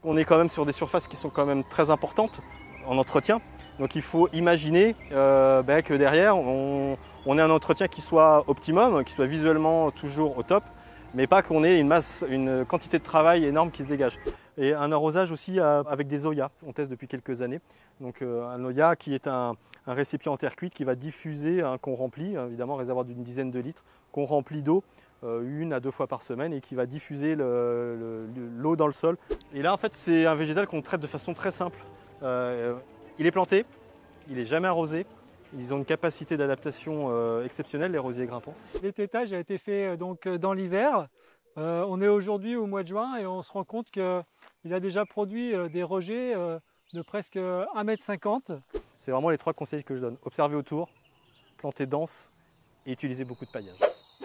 On est quand même sur des surfaces qui sont quand même très importantes en entretien. Donc il faut imaginer que derrière, on ait un entretien qui soit optimum, qui soit visuellement toujours au top, mais pas qu'on ait une quantité de travail énorme qui se dégage. Et un arrosage aussi avec des Oya, on teste depuis quelques années. Donc un Oya qui est un récipient en terre cuite qui va diffuser, qu'on remplit, évidemment un réservoir d'une dizaine de litres, qu'on remplit d'eau 1 à 2 fois par semaine et qui va diffuser l'eau dans le sol. Et là en fait c'est un végétal qu'on traite de façon très simple. Il est planté, il n'est jamais arrosé. Ils ont une capacité d'adaptation exceptionnelle, les rosiers grimpants. L'étêtage a été fait donc dans l'hiver. On est aujourd'hui au mois de juin et on se rend compte qu'il a déjà produit des rejets de presque 1,50 m. C'est vraiment les 3 conseils que je donne. Observer autour, planter dense et utiliser beaucoup de paillage.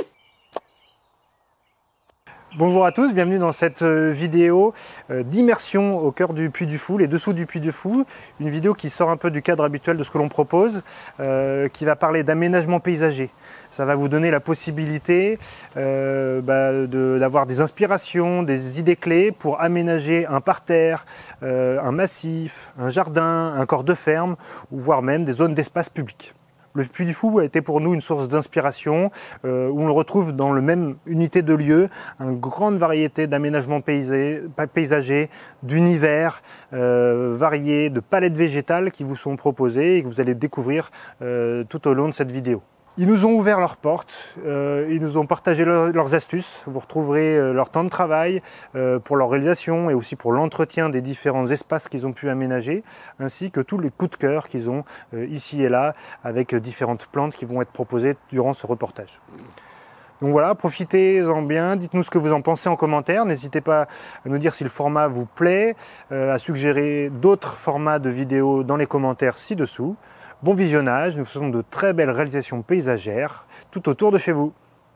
Bonjour à tous, bienvenue dans cette vidéo d'immersion au cœur du Puy du Fou, les dessous du Puy du Fou. Une vidéo qui sort un peu du cadre habituel de ce que l'on propose, qui va parler d'aménagement paysager. Ça va vous donner la possibilité d'avoir des inspirations, des idées clés pour aménager un parterre, un massif, un jardin, un corps de ferme, ou voire même des zones d'espace public. Le Puy du Fou a été pour nous une source d'inspiration où on le retrouve dans la même unité de lieu, une grande variété d'aménagements paysagers, d'univers variés, de palettes végétales qui vous sont proposées et que vous allez découvrir tout au long de cette vidéo. Ils nous ont ouvert leurs portes, ils nous ont partagé leurs astuces. Vous retrouverez leur temps de travail pour leur réalisation et aussi pour l'entretien des différents espaces qu'ils ont pu aménager, ainsi que tous les coups de cœur qu'ils ont ici et là avec différentes plantes qui vont être proposées durant ce reportage. Donc voilà, profitez-en bien, dites-nous ce que vous en pensez en commentaire, n'hésitez pas à nous dire si le format vous plaît, à suggérer d'autres formats de vidéos dans les commentaires ci-dessous. Bon visionnage, nous faisons de très belles réalisations paysagères tout autour de chez vous.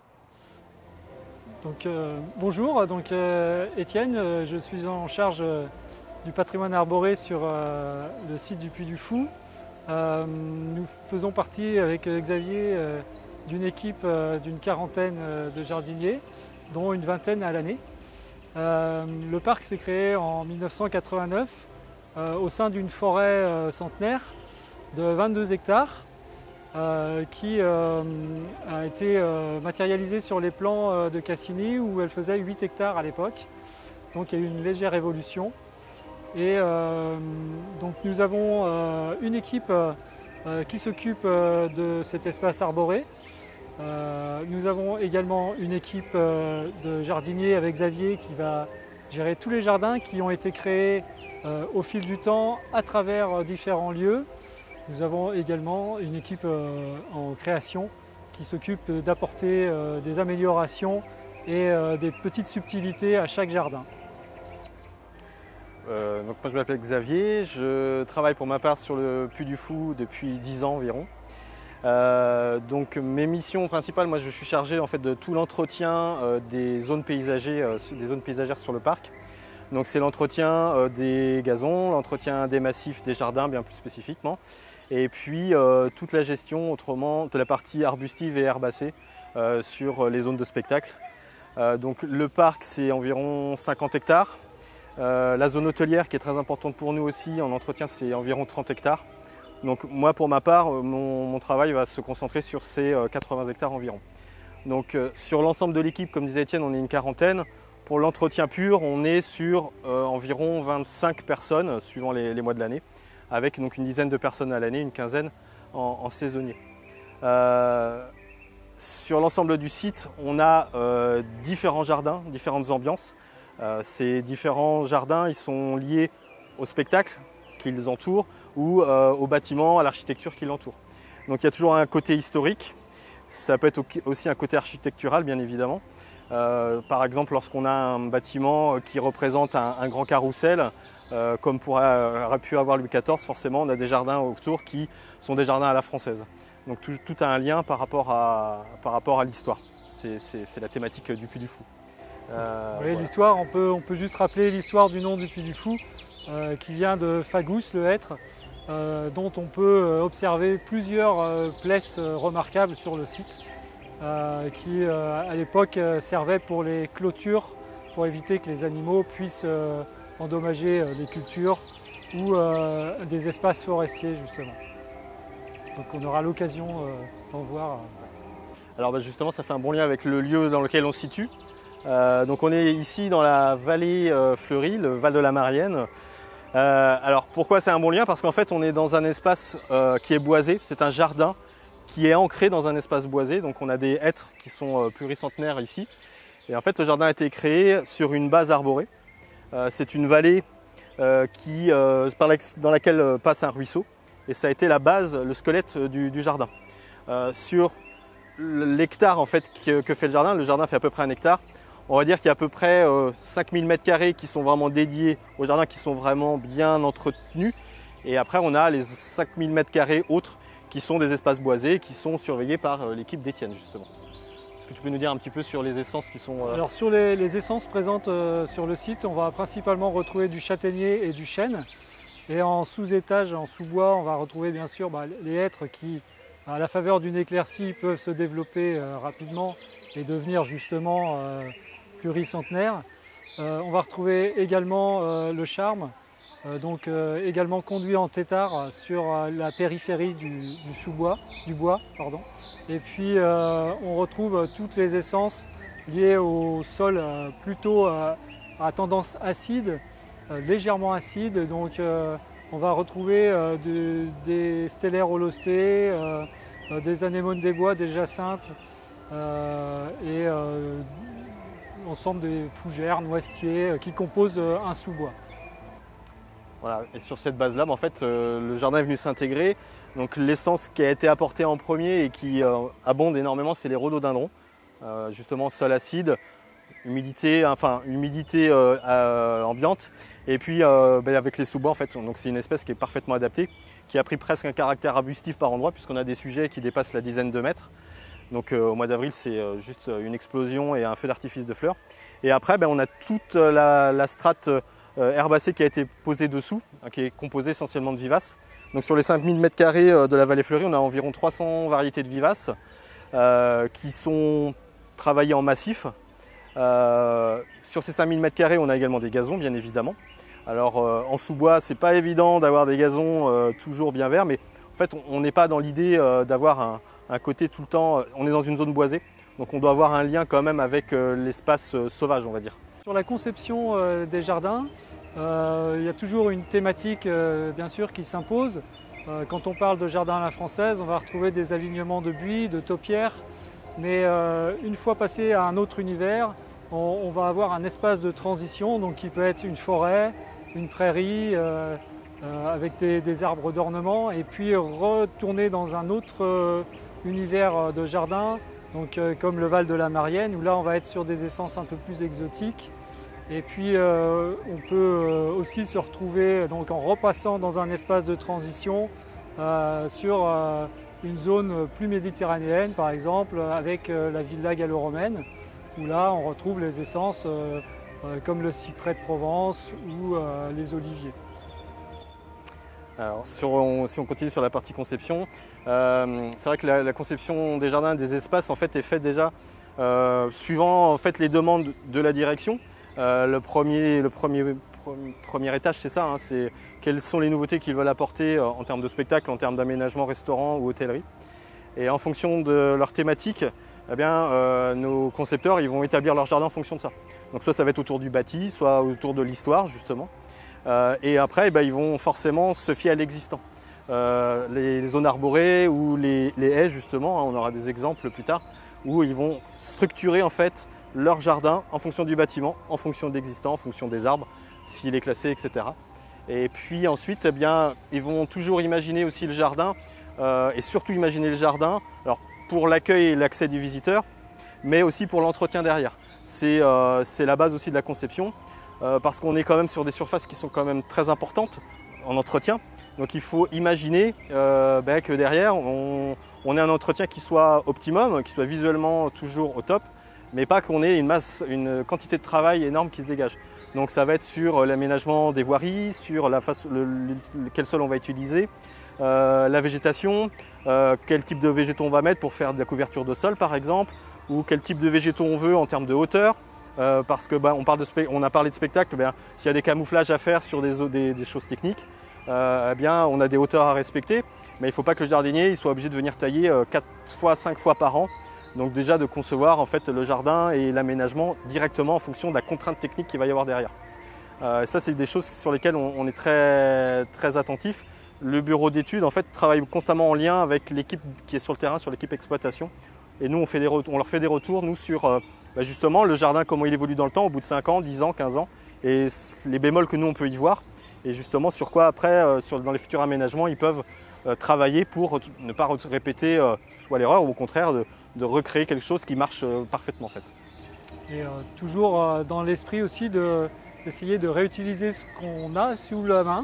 Donc, bonjour, Étienne, je suis en charge du patrimoine arboré sur le site du Puy du Fou. Nous faisons partie avec Xavier d'une équipe d'une quarantaine de jardiniers, dont une vingtaine à l'année. Le parc s'est créé en 1989 au sein d'une forêt centenaire de 22 hectares qui a été matérialisée sur les plans de Cassini où elle faisait 8 hectares à l'époque. Donc il y a eu une légère évolution. Et donc nous avons une équipe qui s'occupe de cet espace arboré. Nous avons également une équipe de jardiniers avec Xavier qui va gérer tous les jardins qui ont été créés au fil du temps à travers différents lieux. Nous avons également une équipe en création qui s'occupe d'apporter des améliorations et des petites subtilités à chaque jardin. Donc moi je m'appelle Xavier, je travaille pour ma part sur le Puy du Fou depuis 10 ans environ. Donc mes missions principales, moi je suis chargé en fait de tout l'entretien des zones paysagères sur le parc. Donc c'est l'entretien des gazons, l'entretien des massifs, des jardins bien plus spécifiquement. Et puis toute la gestion autrement de la partie arbustive et herbacée sur les zones de spectacle. Donc le parc c'est environ 50 hectares. La zone hôtelière qui est très importante pour nous aussi en entretien c'est environ 30 hectares. Donc moi pour ma part mon travail va se concentrer sur ces 80 hectares environ. Donc sur l'ensemble de l'équipe comme disait Étienne on est une quarantaine. Pour l'entretien pur on est sur environ 25 personnes suivant les mois de l'année, avec donc une dizaine de personnes à l'année, une quinzaine en saisonnier. Sur l'ensemble du site, on a différents jardins, différentes ambiances. Ces différents jardins ils sont liés au spectacle qui les entoure ou au bâtiment, à l'architecture qui l'entoure. Donc il y a toujours un côté historique, ça peut être aussi un côté architectural bien évidemment. Par exemple lorsqu'on a un bâtiment qui représente un grand carrousel, comme aurait pu avoir Louis XIV, forcément on a des jardins autour qui sont des jardins à la française. Donc tout a un lien par rapport à l'histoire. C'est la thématique du Puy du Fou. Oui, voilà. L'histoire, on peut juste rappeler l'histoire du nom du Puy du Fou, qui vient de Fagus, le hêtre, dont on peut observer plusieurs plaies remarquables sur le site, qui à l'époque servaient pour les clôtures, pour éviter que les animaux puissent endommager des cultures ou des espaces forestiers justement. Donc on aura l'occasion d'en voir. Alors justement, ça fait un bon lien avec le lieu dans lequel on se situe. Donc on est ici dans la vallée fleurie, le Val de la Marienne. Alors pourquoi c'est un bon lien? Parce qu'en fait on est dans un espace qui est boisé, c'est un jardin qui est ancré dans un espace boisé. Donc on a des hêtres qui sont pluricentenaires ici. Et en fait le jardin a été créé sur une base arborée. C'est une vallée dans laquelle passe un ruisseau. Et ça a été la base, le squelette du jardin. Sur l'hectare en fait que fait le jardin fait à peu près 1 hectare. On va dire qu'il y a à peu près 5000 m² qui sont vraiment dédiés au jardin, qui sont vraiment bien entretenus. Et après on a les 5000 m² autres qui sont des espaces boisés, qui sont surveillés par l'équipe d'Étienne justement. Est-ce que tu peux nous dire un petit peu sur les essences qui sont… Alors sur les essences présentes sur le site, on va principalement retrouver du châtaignier et du chêne. Et en sous-étage, en sous-bois, on va retrouver bien sûr les hêtres qui, à la faveur d'une éclaircie, peuvent se développer rapidement et devenir justement pluricentenaires. On va retrouver également le charme, également conduit en tétard sur la périphérie du bois. Et puis on retrouve toutes les essences liées au sol plutôt à tendance acide, légèrement acide. Donc on va retrouver des stellaires holostés, des anémones des bois, des jacinthes et l'ensemble des fougères, noisetiers qui composent un sous-bois. Voilà. Et sur cette base-là, en fait, le jardin est venu s'intégrer. Donc l'essence qui a été apportée en premier et qui abonde énormément, c'est les rhododendrons. Justement, sol acide, humidité ambiante. Et puis avec les sous-bois, en fait, donc c'est une espèce qui est parfaitement adaptée, qui a pris presque un caractère arbustif par endroit, puisqu'on a des sujets qui dépassent la dizaine de mètres. Donc au mois d'avril, c'est juste une explosion et un feu d'artifice de fleurs. Et après, on a toute la strate herbacée qui a été posée dessous, qui est composée essentiellement de vivaces. Donc sur les 5000 m² de la vallée fleurie, on a environ 300 variétés de vivaces qui sont travaillées en massif. Sur ces 5000 m², on a également des gazons, bien évidemment. Alors en sous-bois, c'est pas évident d'avoir des gazons toujours bien verts, mais en fait, on n'est pas dans l'idée d'avoir un côté tout le temps. On est dans une zone boisée, donc on doit avoir un lien quand même avec l'espace sauvage, on va dire. Sur la conception des jardins, il y a toujours une thématique bien sûr qui s'impose. Quand on parle de jardin à la française, on va retrouver des alignements de buis, de taupières, mais une fois passé à un autre univers, on va avoir un espace de transition, donc qui peut être une forêt, une prairie avec des arbres d'ornement, et puis retourner dans un autre univers de jardin, donc comme le Val de la Marienne, où là on va être sur des essences un peu plus exotiques. Et puis on peut aussi se retrouver donc, en repassant dans un espace de transition sur une zone plus méditerranéenne, par exemple avec la villa gallo-romaine, où là on retrouve les essences comme le cyprès de Provence ou les oliviers. Alors, si on continue sur la partie conception, c'est vrai que la conception des jardins, des espaces, en fait, est faite déjà suivant en fait, les demandes de la direction. Le premier étage, c'est ça, c'est quelles sont les nouveautés qu'ils veulent apporter en termes de spectacle, en termes d'aménagement, restaurant ou hôtellerie. Et en fonction de leur thématique, eh bien, nos concepteurs ils vont établir leur jardin en fonction de ça. Donc soit ça va être autour du bâti, soit autour de l'histoire justement. Et après, ils vont forcément se fier à l'existant. Les zones arborées ou les haies justement, on aura des exemples plus tard, où ils vont structurer en fait leur jardin en fonction du bâtiment, en fonction de l'existant, en fonction des arbres, s'il est classé, etc. Et puis ensuite, eh bien, ils vont toujours imaginer aussi le jardin, et surtout imaginer le jardin alors, pour l'accueil et l'accès du visiteur, mais aussi pour l'entretien derrière. C'est la base aussi de la conception, parce qu'on est quand même sur des surfaces qui sont quand même très importantes en entretien. Donc il faut imaginer que derrière, on ait un entretien qui soit optimum, qui soit visuellement toujours au top, mais pas qu'on ait une quantité de travail énorme qui se dégage. Donc ça va être sur l'aménagement des voiries, sur quel sol on va utiliser, la végétation, quel type de végétaux on va mettre pour faire de la couverture de sol par exemple, ou quel type de végétaux on veut en termes de hauteur, parce que on a parlé de spectacle, s'il y a des camouflages à faire sur des choses techniques, on a des hauteurs à respecter, mais il ne faut pas que le jardinier il soit obligé de venir tailler 4 fois, 5 fois par an. Donc déjà de concevoir en fait, le jardin et l'aménagement directement en fonction de la contrainte technique qu'il va y avoir derrière. Ça c'est des choses sur lesquelles on est très, très attentif. Le bureau d'études en fait, travaille constamment en lien avec l'équipe qui est sur le terrain, sur l'équipe exploitation. Et nous on leur fait des retours nous, sur justement le jardin, comment il évolue dans le temps au bout de 5 ans, 10 ans, 15 ans, et les bémols que nous on peut y voir. Et justement sur quoi après, dans les futurs aménagements, ils peuvent travailler pour ne pas répéter soit l'erreur ou au contraire de recréer quelque chose qui marche parfaitement en fait. Et toujours dans l'esprit aussi d'essayer de réutiliser ce qu'on a sous la main.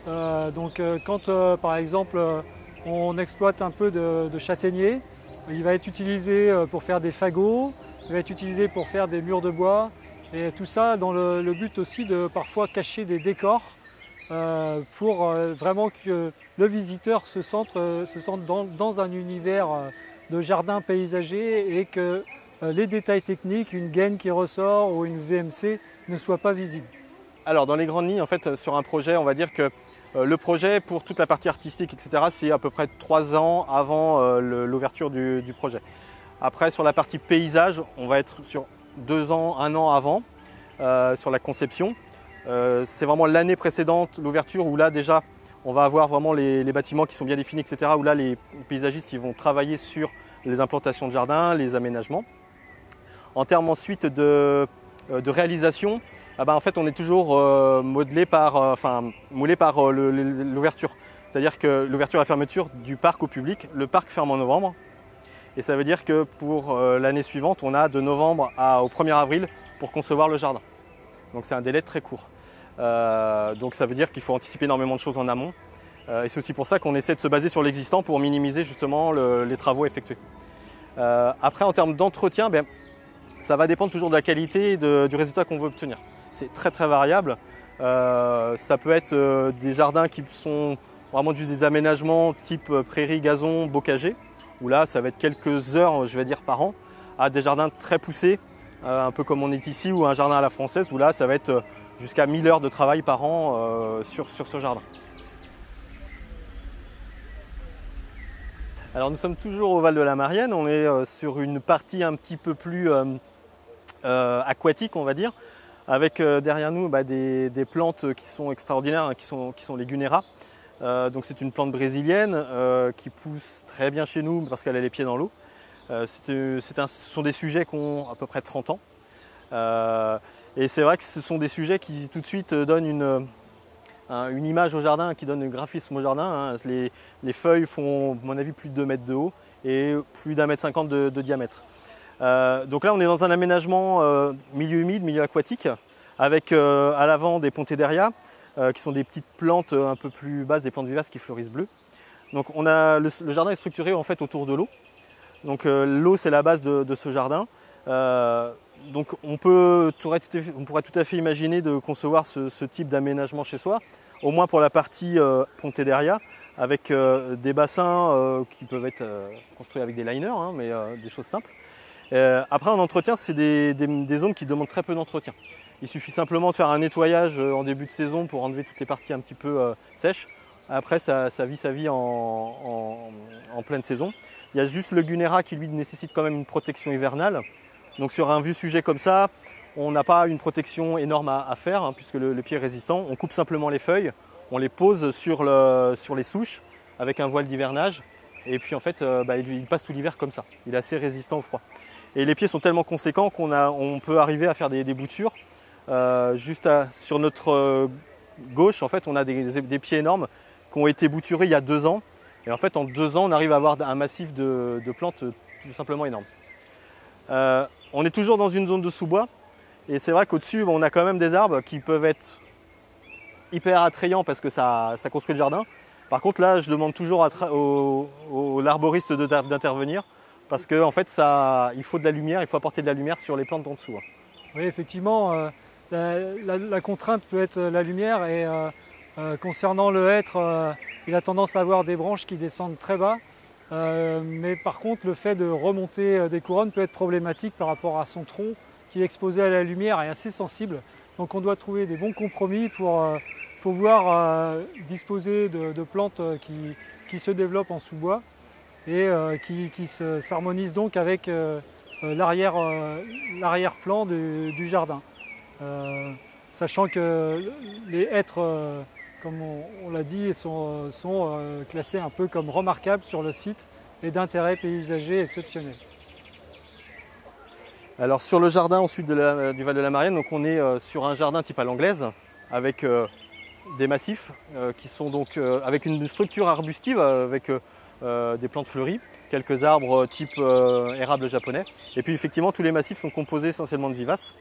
Quand par exemple on exploite un peu de châtaignier, il va être utilisé pour faire des fagots, il va être utilisé pour faire des murs de bois, et tout ça dans le but aussi de parfois cacher des décors pour vraiment que le visiteur se sente dans un univers de jardin paysager et que les détails techniques, une gaine qui ressort ou une VMC ne soient pas visibles. Alors dans les grandes lignes, en fait, sur un projet, on va dire que le projet pour toute la partie artistique, etc., c'est à peu près 3 ans avant l'ouverture du projet. Après, sur la partie paysage, on va être sur 2 ans, 1 an avant, sur la conception. C'est vraiment l'année précédente, l'ouverture, où là déjà, on va avoir vraiment les bâtiments qui sont bien définis, etc., où là, les paysagistes ils vont travailler sur les implantations de jardin, les aménagements. En termes ensuite de réalisation, en fait, on est toujours moulé par l'ouverture. C'est-à-dire que l'ouverture et la fermeture du parc au public, le parc ferme en novembre. Et ça veut dire que pour l'année suivante, on a de novembre au 1er avril pour concevoir le jardin. Donc c'est un délai très court. Donc ça veut dire qu'il faut anticiper énormément de choses en amont. Et c'est aussi pour ça qu'on essaie de se baser sur l'existant pour minimiser justement les travaux effectués. Après, en termes d'entretien, ça va dépendre toujours de la qualité et du résultat qu'on veut obtenir. C'est très très variable. Ça peut être des jardins qui sont vraiment juste des aménagements type prairie, gazon, bocager, où là ça va être quelques heures, je vais dire, par an, à des jardins très poussés, un peu comme on est ici, ou un jardin à la française, où là ça va être jusqu'à 1000 heures de travail par an sur ce jardin. Alors nous sommes toujours au Val de la Marienne, on est sur une partie un petit peu plus aquatique, on va dire, avec derrière nous des plantes qui sont extraordinaires, qui sont les Gunnera. Donc c'est une plante brésilienne qui pousse très bien chez nous parce qu'elle a les pieds dans l'eau. Ce sont des sujets qui ont à peu près 30 ans. Et c'est vrai que ce sont des sujets qui tout de suite donnent une image au jardin, qui donne un graphisme au jardin. Les feuilles font, à mon avis, plus de 2 mètres de haut et plus d'1,50 m de diamètre. Donc là, on est dans un aménagement milieu humide, milieu aquatique, avec à l'avant des Pontederia, qui sont des petites plantes un peu plus basses, des plantes vivaces qui fleurissent bleues. Donc le jardin est structuré en fait autour de l'eau. Donc l'eau, c'est la base de ce jardin. Donc on pourrait tout à fait imaginer de concevoir ce type d'aménagement chez soi, au moins pour la partie Pontederia, avec des bassins qui peuvent être construits avec des liners, mais des choses simples. Après, en entretien, c'est des zones qui demandent très peu d'entretien. Il suffit simplement de faire un nettoyage en début de saison pour enlever toutes les parties un petit peu sèches. Après, ça vit sa vie en pleine saison. Il y a juste le Gunnera qui lui nécessite quand même une protection hivernale. Donc sur un vieux sujet comme ça, on n'a pas une protection énorme à faire, puisque le pied est résistant. On coupe simplement les feuilles, on les pose sur les souches avec un voile d'hivernage. Et puis en fait, il passe tout l'hiver comme ça. Il est assez résistant au froid. Et les pieds sont tellement conséquents qu'on peut arriver à faire des boutures. Sur notre gauche, en fait, on a des pieds énormes qui ont été bouturés il y a 2 ans. Et en fait, en 2 ans, on arrive à avoir un massif de plantes tout simplement énorme. On est toujours dans une zone de sous-bois. Et c'est vrai qu'au-dessus, on a quand même des arbres qui peuvent être hyper attrayants parce que ça construit le jardin. Par contre, là, je demande toujours au l'arboriste d'intervenir parce qu'en fait, il faut de la lumière, il faut apporter de la lumière sur les plantes d'en dessous. Oui, effectivement, la contrainte peut être la lumière et concernant le hêtre, il a tendance à avoir des branches qui descendent très bas. Mais par contre, le fait de remonter des couronnes peut être problématique par rapport à son tronc qui est exposé à la lumière est assez sensible. Donc on doit trouver des bons compromis pour pouvoir disposer de plantes qui se développent en sous-bois et qui s'harmonisent donc avec l'arrière-plan du jardin. Sachant que les hêtres, comme on l'a dit, sont classés un peu comme remarquables sur le site et d'intérêt paysager exceptionnel. Alors sur le jardin au sud du Val de la Marianne, donc on est sur un jardin type à l'anglaise avec des massifs qui sont donc avec une structure arbustive avec des plantes fleuries, quelques arbres type érable japonais. Et puis effectivement tous les massifs sont composés essentiellement de vivaces.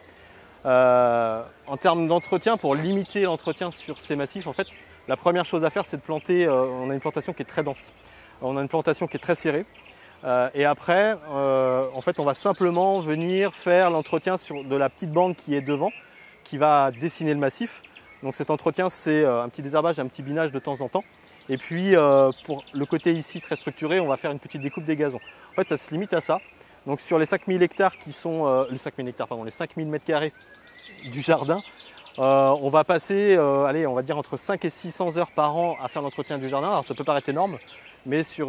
En termes d'entretien, pour limiter l'entretien sur ces massifs, en fait, la première chose à faire c'est de planter, on a une plantation qui est très dense, on a une plantation qui est très serrée. Et après, en fait, on va simplement venir faire l'entretien de la petite bande qui est devant, qui va dessiner le massif. Donc cet entretien, c'est un petit désherbage, un petit binage de temps en temps. Et puis, pour le côté ici très structuré, on va faire une petite découpe des gazons. En fait, ça se limite à ça. Donc sur les 5000 hectares qui sont, les 5000 mètres carrés du jardin, on va passer, allez, on va dire entre 5 et 600 heures par an à faire l'entretien du jardin. Alors ça peut paraître énorme, mais sur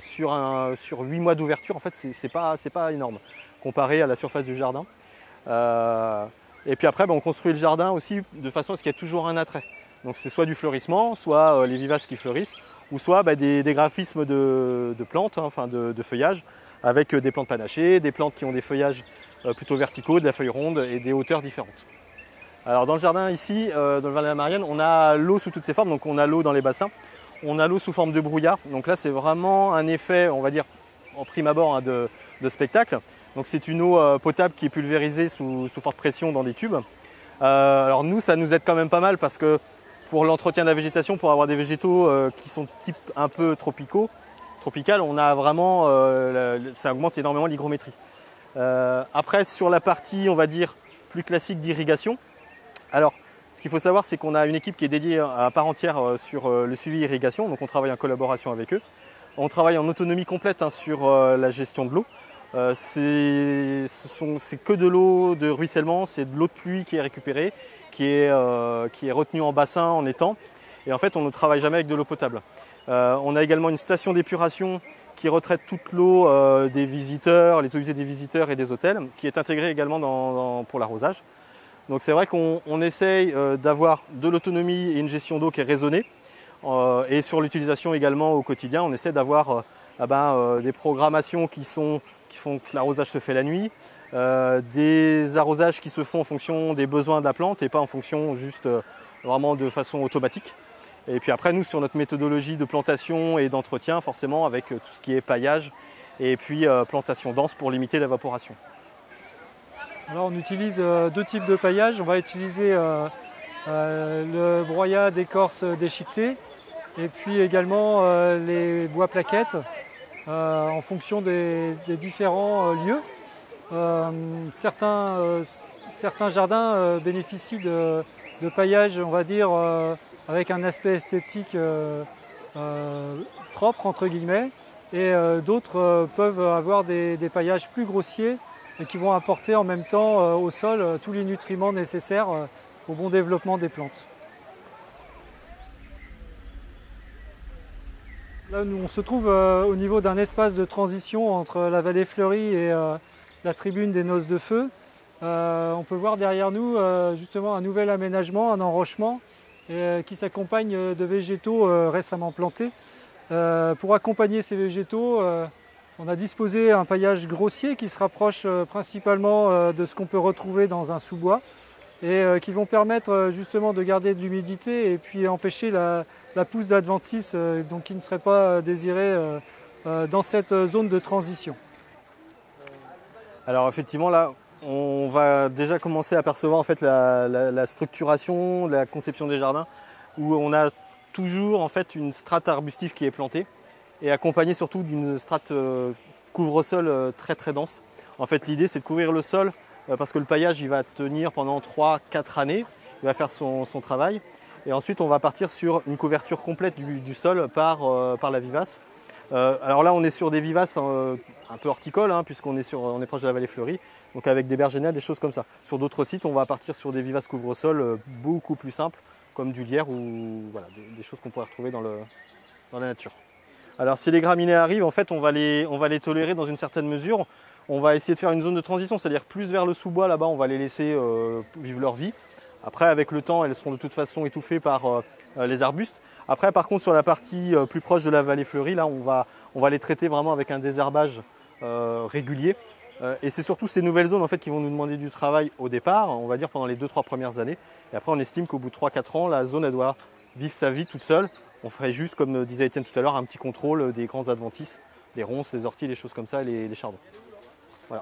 8 mois d'ouverture, en fait, c'est pas énorme comparé à la surface du jardin. Et puis après, on construit le jardin aussi de façon à ce qu'il y ait toujours un attrait. Donc c'est soit du fleurissement, soit les vivaces qui fleurissent, ou soit des graphismes de plantes, enfin de feuillage, avec des plantes panachées, des plantes qui ont des feuillages plutôt verticaux, de la feuille ronde et des hauteurs différentes. Alors dans le jardin ici, dans le Val de la Marianne, on a l'eau sous toutes ses formes, donc on a l'eau dans les bassins. On a l'eau sous forme de brouillard, donc là c'est vraiment un effet, on va dire, en prime abord de spectacle. Donc c'est une eau potable qui est pulvérisée sous forte pression dans des tubes. Alors nous, ça nous aide quand même pas mal parce que pour l'entretien de la végétation, pour avoir des végétaux qui sont type un peu tropical, on a vraiment, ça augmente énormément l'hygrométrie. Après sur la partie, on va dire, plus classique d'irrigation, alors ce qu'il faut savoir, c'est qu'on a une équipe qui est dédiée à part entière sur le suivi irrigation, donc on travaille en collaboration avec eux. On travaille en autonomie complète sur la gestion de l'eau. C'est que de l'eau de ruissellement, c'est de l'eau de pluie qui est récupérée, qui est retenue en bassin, en étang. Et en fait, on ne travaille jamais avec de l'eau potable. On a également une station d'épuration qui retraite toute l'eau des visiteurs, les eaux usées des visiteurs et des hôtels, qui est intégrée également pour l'arrosage. Donc c'est vrai qu'on essaye d'avoir de l'autonomie et une gestion d'eau qui est raisonnée. Et sur l'utilisation également au quotidien, on essaie d'avoir des programmations qui font que l'arrosage se fait la nuit, des arrosages qui se font en fonction des besoins de la plante et pas en fonction juste vraiment de façon automatique. Et puis après, nous, sur notre méthodologie de plantation et d'entretien, forcément avec tout ce qui est paillage et puis plantation dense pour limiter l'évaporation. Alors on utilise deux types de paillage. On va utiliser le broyat d'écorce déchiquetée et puis également les bois plaquettes en fonction des différents lieux. Certains jardins bénéficient de paillage, on va dire, avec un aspect esthétique propre, entre guillemets, et d'autres peuvent avoir des paillages plus grossiers et qui vont apporter en même temps au sol tous les nutriments nécessaires au bon développement des plantes. Là, nous, on se trouve au niveau d'un espace de transition entre la vallée fleurie et la tribune des Noces de Feu. On peut voir derrière nous justement un nouvel aménagement, un enrochement qui s'accompagne de végétaux récemment plantés. Pour accompagner ces végétaux, on a disposé un paillage grossier qui se rapproche principalement de ce qu'on peut retrouver dans un sous-bois et qui vont permettre justement de garder de l'humidité et puis empêcher la pousse d'adventice qui ne serait pas désirée dans cette zone de transition. Alors effectivement là, on va déjà commencer à percevoir en fait la structuration, la conception des jardins où on a toujours en fait une strate arbustive qui est plantée et accompagnée surtout d'une strate couvre-sol très très dense. En fait l'idée c'est de couvrir le sol parce que le paillage il va tenir pendant 3-4 années, il va faire son travail et ensuite on va partir sur une couverture complète du sol par la vivace. Alors là on est sur des vivaces un peu horticoles puisqu'on est proche de la vallée fleurie, donc avec des bergéniales, des choses comme ça. Sur d'autres sites, on va partir sur des vivaces couvre-sol beaucoup plus simples, comme du lierre ou voilà, des choses qu'on pourrait retrouver dans la nature. Alors si les graminées arrivent, en fait, on va les tolérer dans une certaine mesure. On va essayer de faire une zone de transition, c'est-à-dire plus vers le sous-bois, là-bas, on va les laisser vivre leur vie. Après, avec le temps, elles seront de toute façon étouffées par les arbustes. Après, par contre, sur la partie plus proche de la vallée fleurie, là, on va les traiter vraiment avec un désherbage régulier. Et c'est surtout ces nouvelles zones en fait, qui vont nous demander du travail au départ, on va dire pendant les 2-3 premières années. Et après, on estime qu'au bout de 3-4 ans, la zone elle doit vivre sa vie toute seule. On ferait juste, comme disait Étienne tout à l'heure, un petit contrôle des grands adventices, les ronces, les orties, les choses comme ça, et les chardons. Voilà.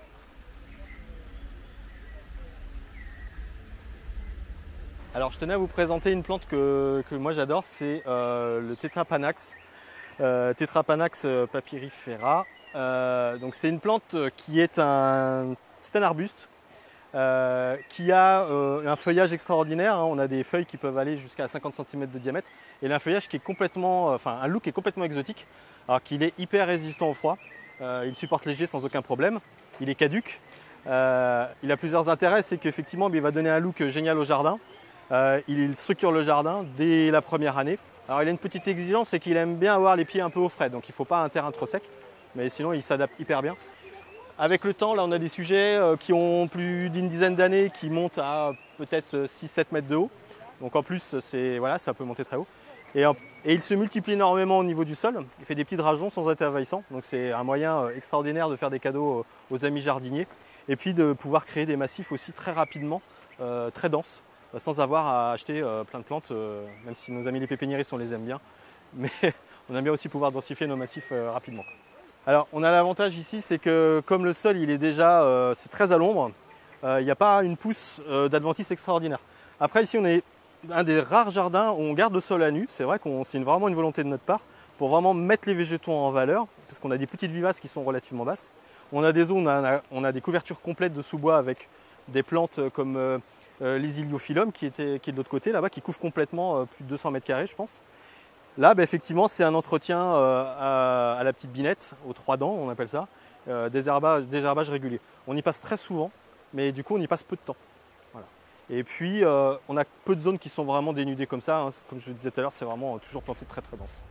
Alors je tenais à vous présenter une plante que moi j'adore, c'est le Tetrapanax, Tetrapanax papyrifera. Donc c'est une plante qui est un arbuste qui a un feuillage extraordinaire. On a des feuilles qui peuvent aller jusqu'à 50 cm de diamètre et un feuillage qui est complètement, un look qui est complètement exotique, alors qu'il est hyper résistant au froid. Il supporte léger sans aucun problème, il est caduc, il a plusieurs intérêts, c'est qu'effectivement il va donner un look génial au jardin. Il structure le jardin dès la première année. Alors il a une petite exigence, c'est qu'il aime bien avoir les pieds un peu au frais, donc il ne faut pas un terrain trop sec, mais sinon il s'adapte hyper bien. Avec le temps, là on a des sujets qui ont plus d'une dizaine d'années, qui montent à peut-être 6-7 mètres de haut. Donc en plus, voilà, ça peut monter très haut. Et il se multiplie énormément au niveau du sol, il fait des petits drageons sans être envahissant, donc c'est un moyen extraordinaire de faire des cadeaux aux amis jardiniers, et puis de pouvoir créer des massifs aussi très rapidement, très denses, sans avoir à acheter plein de plantes, même si nos amis les pépiniéristes on les aime bien, mais on aime bien aussi pouvoir densifier nos massifs rapidement. Alors on a l'avantage ici, c'est que comme le sol il est déjà c'est très à l'ombre, il n'y a pas une pousse d'adventice extraordinaire. Après ici on est un des rares jardins où on garde le sol à nu, c'est vrai que c'est vraiment une volonté de notre part pour vraiment mettre les végétaux en valeur, parce qu'on a des petites vivaces qui sont relativement basses. On a des zones où on a des couvertures complètes de sous-bois avec des plantes comme l'Isiliophilum qui est de l'autre côté là-bas, qui couvre complètement plus de 200 mètres carrés je pense. Là effectivement c'est un entretien à la petite binette, aux 3 dents on appelle ça, désherbage régulier. On y passe très souvent, mais du coup on y passe peu de temps. Voilà. Et puis on a peu de zones qui sont vraiment dénudées comme ça, hein. Comme je vous disais tout à l'heure, c'est vraiment toujours planté très très dense.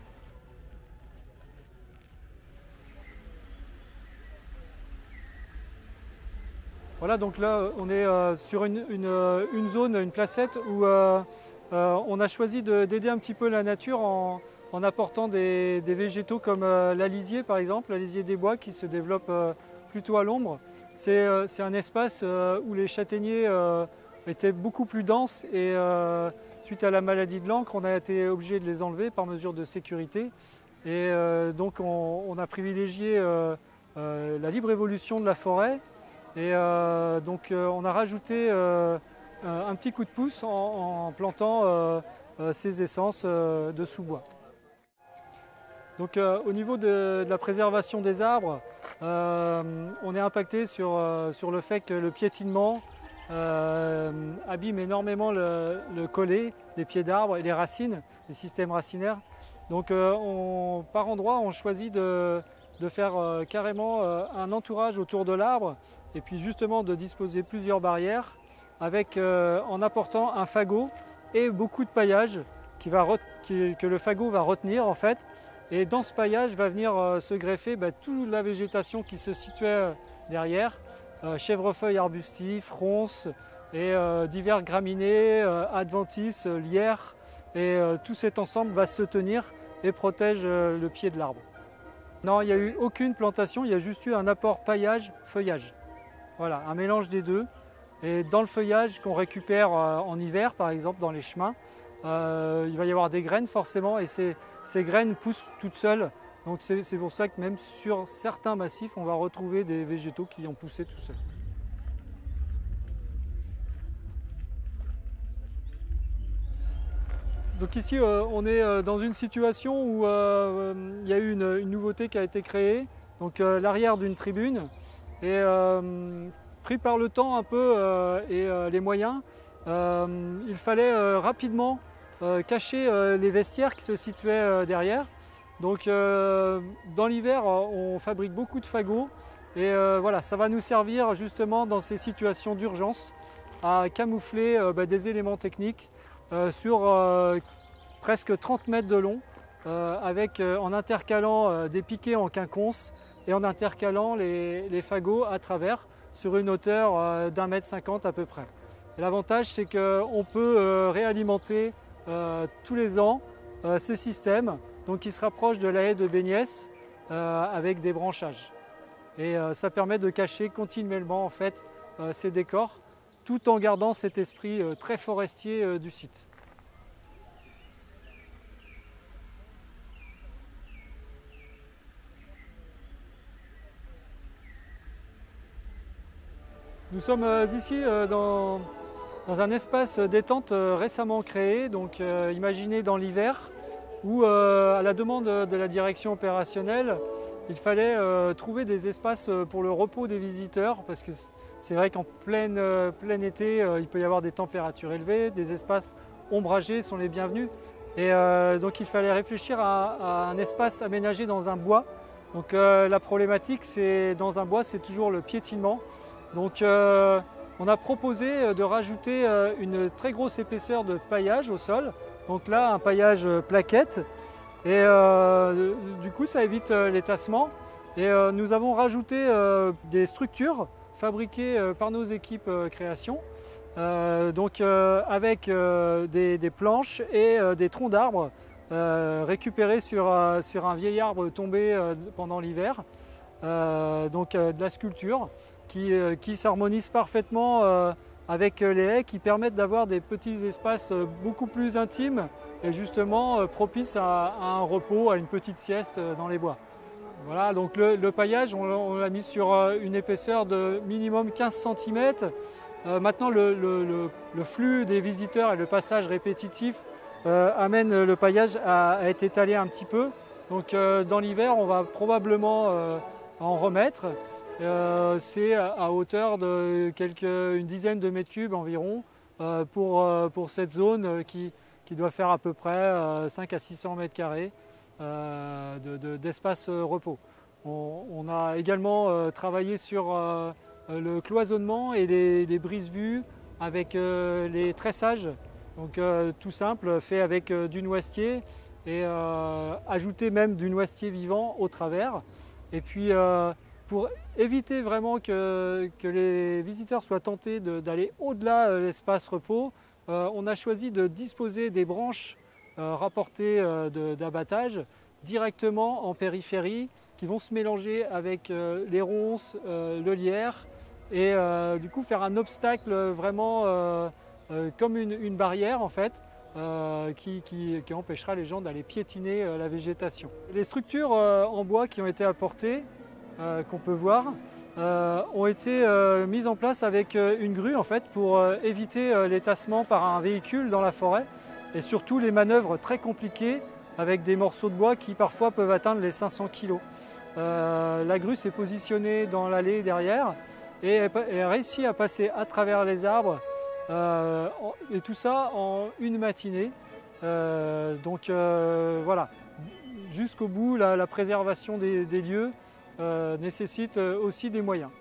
Voilà, donc là on est sur une zone, une placette où on a choisi d'aider un petit peu la nature en apportant des végétaux comme l'alisier par exemple, l'alisier des bois qui se développe plutôt à l'ombre. C'est un espace où les châtaigniers étaient beaucoup plus denses et suite à la maladie de l'encre, on a été obligé de les enlever par mesure de sécurité. Et donc on a privilégié la libre évolution de la forêt. Et donc on a rajouté un petit coup de pouce en plantant ces essences de sous-bois. Donc au niveau de la préservation des arbres, on est impacté sur le fait que le piétinement abîme énormément le collet, les pieds d'arbres et les racines, les systèmes racinaires. Donc par endroits, on choisit de faire carrément un entourage autour de l'arbre et puis justement de disposer plusieurs barrières en apportant un fagot et beaucoup de paillage que le fagot va retenir en fait. Et dans ce paillage va venir se greffer toute la végétation qui se situait derrière, chèvrefeuilles arbustifs, ronces et divers graminées, adventices, lierres. Et tout cet ensemble va se tenir et protège le pied de l'arbre. Non, il n'y a eu aucune plantation, il y a juste eu un apport paillage-feuillage. Voilà, un mélange des deux. Et dans le feuillage qu'on récupère en hiver, par exemple dans les chemins, il va y avoir des graines forcément et ces graines poussent toutes seules. Donc c'est pour ça que même sur certains massifs, on va retrouver des végétaux qui ont poussé tout seuls. Donc ici, on est dans une situation où il y a eu une nouveauté qui a été créée, donc l'arrière d'une tribune. Et pris par le temps un peu et les moyens, il fallait rapidement cacher les vestiaires qui se situaient derrière. Donc dans l'hiver, on fabrique beaucoup de fagots Et voilà, ça va nous servir justement dans ces situations d'urgence à camoufler des éléments techniques sur presque 30 mètres de long, en intercalant des piquets en quinconce et en intercalant les fagots à travers sur une hauteur d'1,50 m à peu près. L'avantage, c'est qu'on peut réalimenter tous les ans ces systèmes, donc qui se rapprochent de la haie de Béniès avec des branchages. Et ça permet de cacher continuellement en fait, ces décors, tout en gardant cet esprit très forestier du site. Nous sommes ici dans un espace détente récemment créé, donc imaginé dans l'hiver, où à la demande de la direction opérationnelle, il fallait trouver des espaces pour le repos des visiteurs, parce que c'est vrai qu'en plein été, il peut y avoir des températures élevées, des espaces ombragés sont les bienvenus. Et donc il fallait réfléchir à un espace aménagé dans un bois. Donc la problématique, c'est dans un bois, c'est toujours le piétinement. Donc on a proposé de rajouter une très grosse épaisseur de paillage au sol. Donc là, un paillage plaquette. Et du coup, ça évite les tassements. Et nous avons rajouté des structures fabriquées par nos équipes création. Avec des planches et des troncs d'arbres récupérés sur un vieil arbre tombé pendant l'hiver. De la sculpture qui s'harmonise parfaitement avec les haies, qui permettent d'avoir des petits espaces beaucoup plus intimes et justement propices à un repos, à une petite sieste dans les bois. Voilà, donc le paillage, on l'a mis sur une épaisseur de minimum 15 cm. Maintenant, le flux des visiteurs et le passage répétitif amène le paillage à être étalé un petit peu. Donc dans l'hiver, on va probablement en remettre. C'est à hauteur de une dizaine de mètres cubes environ pour cette zone qui doit faire à peu près 5 à 600 mètres carrés d'espace repos. On a également travaillé sur le cloisonnement et les brises-vues avec les tressages, donc tout simple, fait avec du noisetier et ajouter même du noisetier vivant au travers. Et puis pour éviter vraiment que les visiteurs soient tentés d'aller au-delà de l'espace repos, on a choisi de disposer des branches rapportées d'abattage directement en périphérie qui vont se mélanger avec les ronces, le lierre et du coup faire un obstacle vraiment comme une barrière en fait qui empêchera les gens d'aller piétiner la végétation. Les structures en bois qui ont été apportées, qu'on peut voir, ont été mises en place avec une grue en fait pour éviter les tassements par un véhicule dans la forêt et surtout les manœuvres très compliquées avec des morceaux de bois qui parfois peuvent atteindre les 500 kg. La grue s'est positionnée dans l'allée derrière et a réussi à passer à travers les arbres et tout ça en une matinée. Voilà, jusqu'au bout, la préservation des lieux nécessite aussi des moyens.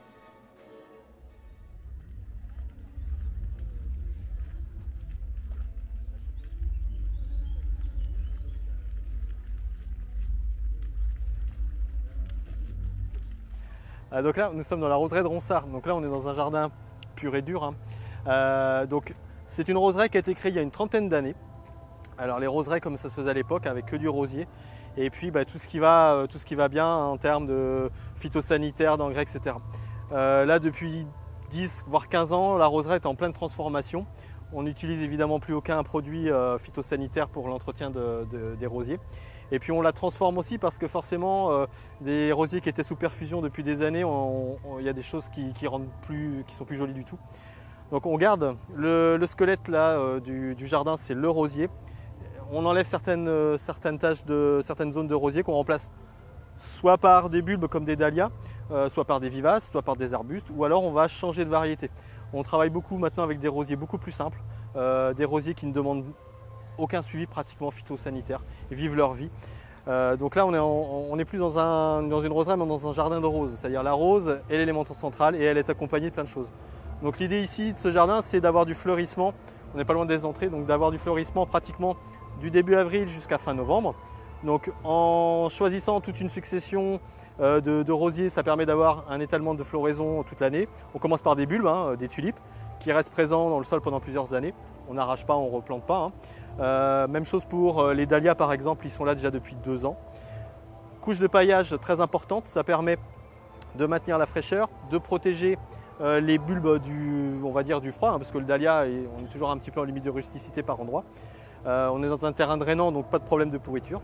Donc là, nous sommes dans la roseraie de Ronsard. Donc là, on est dans un jardin pur et dur. Donc c'est une roseraie qui a été créée il y a une trentaine d'années. Alors les roseraies comme ça se faisait à l'époque avec que du rosier. Et puis tout ce qui va bien en termes de phytosanitaire, d'engrais, etc. Là depuis 10 voire 15 ans, la roseraie est en pleine transformation. On n'utilise évidemment plus aucun produit phytosanitaire pour l'entretien des rosiers. Et puis on la transforme aussi parce que forcément des rosiers qui étaient sous perfusion depuis des années, il y a des choses qui sont plus jolies du tout. Donc on garde le squelette là du jardin, c'est le rosier. On enlève certaines taches de certaines zones de rosier qu'on remplace soit par des bulbes comme des dahlias, soit par des vivaces, soit par des arbustes, ou alors on va changer de variété. On travaille beaucoup maintenant avec des rosiers beaucoup plus simples, des rosiers qui ne demandent aucun suivi pratiquement phytosanitaire, ils vivent leur vie. Donc là, on est plus dans une roseraie, mais dans un jardin de roses. C'est-à-dire la rose est l'élément central et elle est accompagnée de plein de choses. Donc l'idée ici de ce jardin, c'est d'avoir du fleurissement. On n'est pas loin des entrées, donc d'avoir du fleurissement pratiquement du début avril jusqu'à fin novembre. Donc en choisissant toute une succession de rosiers, ça permet d'avoir un étalement de floraison toute l'année. On commence par des bulbes, des tulipes, qui restent présents dans le sol pendant plusieurs années. On n'arrache pas, on ne replante pas. Même chose pour les dahlias par exemple, ils sont là déjà depuis 2 ans. Couche de paillage très importante, ça permet de maintenir la fraîcheur, de protéger les bulbes du froid, parce que le dahlia, on est toujours un petit peu en limite de rusticité par endroit. On est dans un terrain drainant, donc pas de problème de pourriture.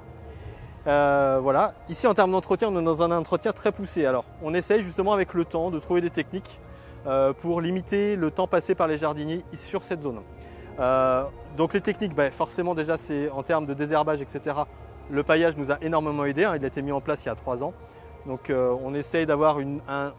Voilà. Ici en termes d'entretien, on est dans un entretien très poussé. Alors on essaye justement avec le temps de trouver des techniques pour limiter le temps passé par les jardiniers sur cette zone. Donc les techniques, forcément déjà c'est en termes de désherbage, etc. Le paillage nous a énormément aidé, il a été mis en place il y a 3 ans. Donc on essaye d'avoir un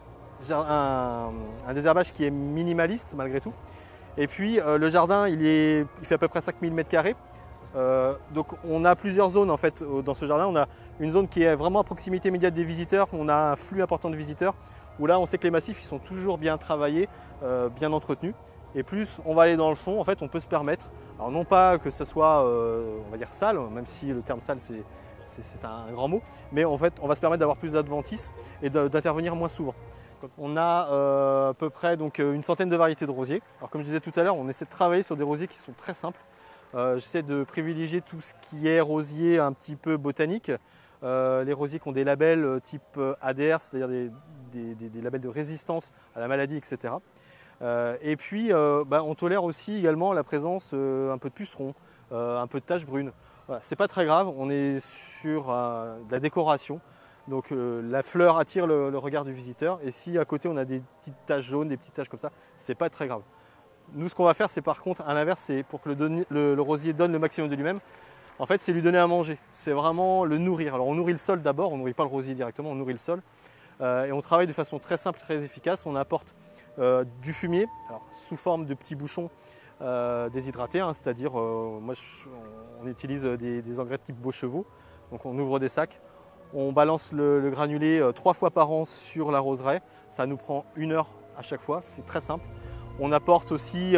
désherbage qui est minimaliste malgré tout. Et puis le jardin il fait à peu près 5000 m². Donc on a plusieurs zones en fait dans ce jardin. On a une zone qui est vraiment à proximité immédiate des visiteurs, on a un flux important de visiteurs, où là on sait que les massifs ils sont toujours bien travaillés, bien entretenus. Et plus on va aller dans le fond, en fait on peut se permettre, alors non pas que ce soit on va dire sale, même si le terme sale c'est un grand mot, mais en fait on va se permettre d'avoir plus d'adventices et d'intervenir moins souvent. On a à peu près donc, une centaine de variétés de rosiers. Alors comme je disais tout à l'heure, on essaie de travailler sur des rosiers qui sont très simples. J'essaie de privilégier tout ce qui est rosier un petit peu botanique. Les rosiers qui ont des labels type ADR, c'est-à-dire des labels de résistance à la maladie, etc. Et puis on tolère aussi également la présence un peu de pucerons, un peu de taches brunes. Voilà, c'est pas très grave, on est sur de la décoration. Donc la fleur attire le regard du visiteur, et si à côté on a des petites taches jaunes, des petites taches comme ça, c'est pas très grave. Nous ce qu'on va faire c'est par contre à l'inverse, c'est pour que le rosier donne le maximum de lui-même, en fait c'est lui donner à manger, c'est vraiment le nourrir. Alors on nourrit le sol d'abord, on nourrit pas le rosier directement, on nourrit le sol, et on travaille de façon très simple, très efficace. On apporte du fumier, alors, sous forme de petits bouchons déshydratés, c'est-à-dire on utilise des engrais de type Beauchevaux, donc on ouvre des sacs. On balance le granulé 3 fois par an sur la roseraie. Ça nous prend 1 heure à chaque fois, c'est très simple. On apporte aussi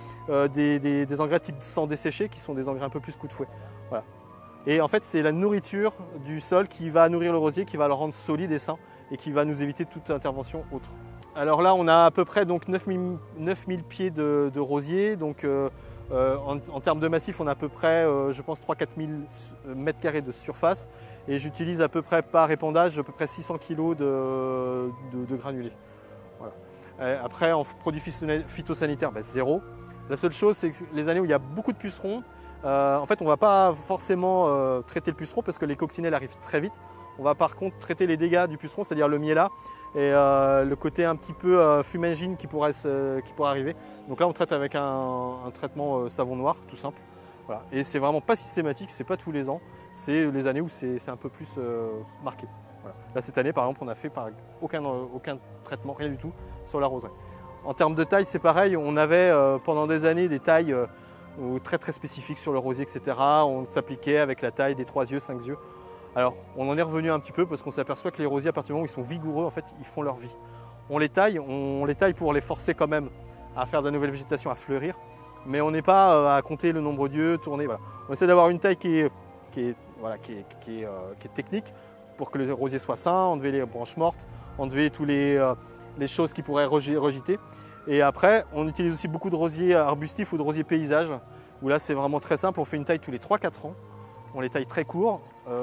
des engrais type sang desséché qui sont des engrais un peu plus coup de fouet. Voilà. Et en fait, c'est la nourriture du sol qui va nourrir le rosier, qui va le rendre solide et sain et qui va nous éviter toute intervention autre. Alors là, on a à peu près donc 9000 pieds de rosier. Donc, en termes de massif, on a à peu près, je pense, 3-4 000 m² de surface. Et j'utilise à peu près par épandage à peu près 600 kg de granulés. Voilà. Après, en produits phytosanitaires, zéro. La seule chose, c'est que les années où il y a beaucoup de pucerons, en fait, on ne va pas forcément traiter le puceron parce que les coccinelles arrivent très vite. On va par contre traiter les dégâts du puceron, c'est-à-dire le miella et le côté un petit peu fumagine qui pourrait arriver. Donc là, on traite avec un traitement savon noir, tout simple. Voilà. Et c'est vraiment pas systématique, c'est pas tous les ans. C'est les années où c'est un peu plus marqué. Voilà. Là, cette année, par exemple, on n'a fait aucun traitement, rien du tout, sur la roseraie. En termes de taille, c'est pareil. On avait pendant des années des tailles très très spécifiques sur le rosier, etc. On s'appliquait avec la taille des 3 yeux, 5 yeux. Alors, on en est revenu un petit peu parce qu'on s'aperçoit que les rosiers, à partir du moment où ils sont vigoureux, en fait, ils font leur vie. On les taille pour les forcer quand même à faire de la nouvelle végétation, à fleurir. Mais on n'est pas à compter le nombre d'yeux, tourner. Voilà. On essaie d'avoir une taille qui est technique pour que le rosier soit sain, enlever les branches mortes, enlever toutes les choses qui pourraient rejeter. Et après, on utilise aussi beaucoup de rosiers arbustifs ou de rosiers paysages, où là c'est vraiment très simple, on fait une taille tous les 3-4 ans, on les taille très courts,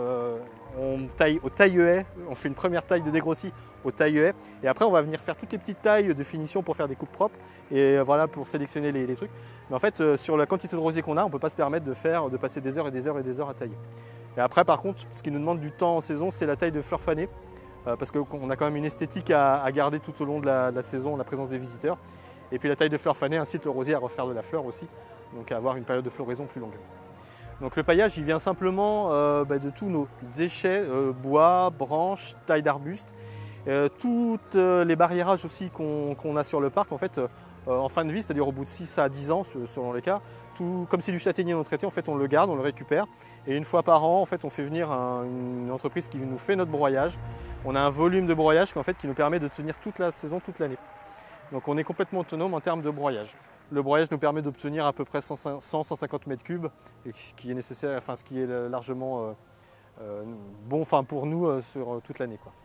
on taille au taille-haie, on fait une première taille de dégrossi au taille-haie, et après on va venir faire toutes les petites tailles de finition pour faire des coupes propres, et voilà pour sélectionner les trucs. Mais en fait, sur la quantité de rosiers qu'on a, on ne peut pas se permettre de passer des heures et des heures et des heures à tailler. Et après, par contre, ce qui nous demande du temps en saison, c'est la taille de fleurs fanées, parce qu'on a quand même une esthétique à garder tout au long de la saison, la présence des visiteurs. Et puis la taille de fleurs fanées incite le rosier à refaire de la fleur aussi, donc à avoir une période de floraison plus longue. Donc le paillage, il vient simplement de tous nos déchets, bois, branches, tailles d'arbustes, toutes les barriérages aussi qu'on a sur le parc. En fait, en fin de vie, c'est-à-dire au bout de 6 à 10 ans selon les cas. Tout, comme c'est du châtaignier non traité, en fait on le garde, on le récupère et une fois par an en fait on fait venir une entreprise qui nous fait notre broyage. On a un volume de broyage qui nous permet de tenir toute la saison, toute l'année. Donc on est complètement autonome en termes de broyage. Le broyage nous permet d'obtenir à peu près 100-150 mètres cubes, et qui est nécessaire, enfin ce qui est largement bon, enfin pour nous sur toute l'année, quoi.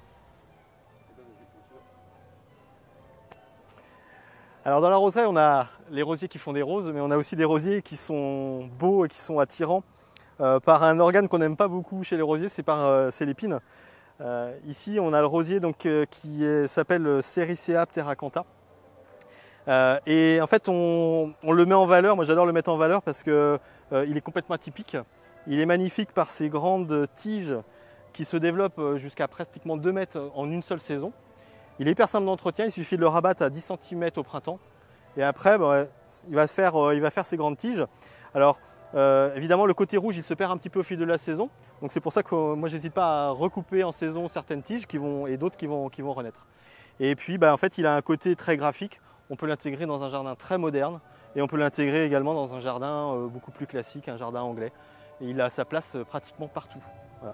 Alors dans la roseraie, on a les rosiers qui font des roses, mais on a aussi des rosiers qui sont beaux et qui sont attirants par un organe qu'on n'aime pas beaucoup chez les rosiers, c'est l'épine. Ici, on a le rosier donc, qui s'appelle Sericea pteracantha. Et en fait, on le met en valeur. Moi, j'adore le mettre en valeur parce que il est complètement atypique. Il est magnifique par ses grandes tiges qui se développent jusqu'à pratiquement 2 mètres en une seule saison. Il est hyper simple d'entretien, il suffit de le rabattre à 10 cm au printemps. Et après, il va faire ses grandes tiges. Alors, évidemment, le côté rouge, il se perd un petit peu au fil de la saison. Donc c'est pour ça que moi, j'hésite pas à recouper en saison certaines tiges et d'autres qui vont renaître. Et puis, en fait, il a un côté très graphique. On peut l'intégrer dans un jardin très moderne. Et on peut l'intégrer également dans un jardin beaucoup plus classique, un jardin anglais. Et il a sa place pratiquement partout. Voilà.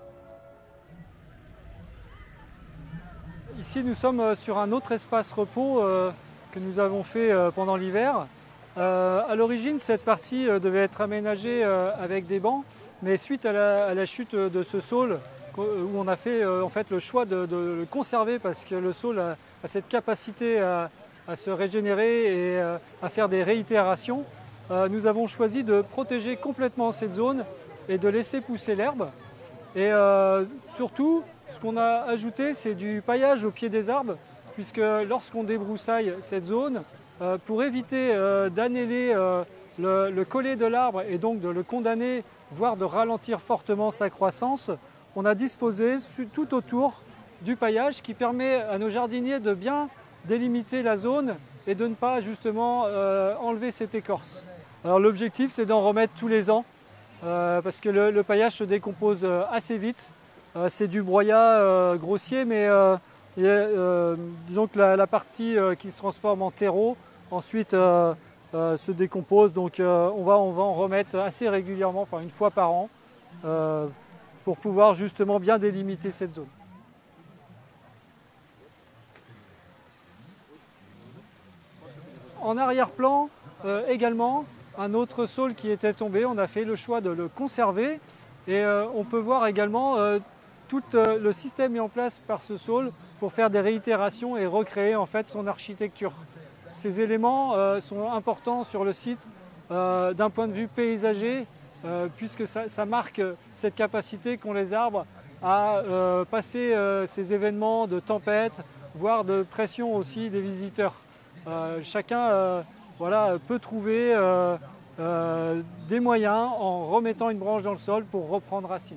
Ici, nous sommes sur un autre espace repos que nous avons fait pendant l'hiver. À l'origine, cette partie devait être aménagée avec des bancs, mais suite à la chute de ce saule, où on a fait en fait le choix de le conserver parce que le saule a cette capacité à se régénérer et à faire des réitérations, nous avons choisi de protéger complètement cette zone et de laisser pousser l'herbe. Et surtout, ce qu'on a ajouté, c'est du paillage au pied des arbres, puisque lorsqu'on débroussaille cette zone, pour éviter d'annéler le collet de l'arbre et donc de le condamner, voire de ralentir fortement sa croissance, on a disposé tout autour du paillage qui permet à nos jardiniers de bien délimiter la zone et de ne pas justement enlever cette écorce. Alors l'objectif, c'est d'en remettre tous les ans. Parce que le paillage se décompose assez vite. C'est du broyat grossier, mais disons que la partie qui se transforme en terreau ensuite se décompose. Donc on va en remettre assez régulièrement, enfin une fois par an, pour pouvoir justement bien délimiter cette zone. En arrière-plan également, un autre saule qui était tombé, on a fait le choix de le conserver et on peut voir également tout le système mis en place par ce saule pour faire des réitérations et recréer en fait son architecture. Ces éléments sont importants sur le site d'un point de vue paysager puisque ça marque cette capacité qu'ont les arbres à passer ces événements de tempête, voire de pression aussi des visiteurs. Chacun peut trouver des moyens en remettant une branche dans le sol pour reprendre racine.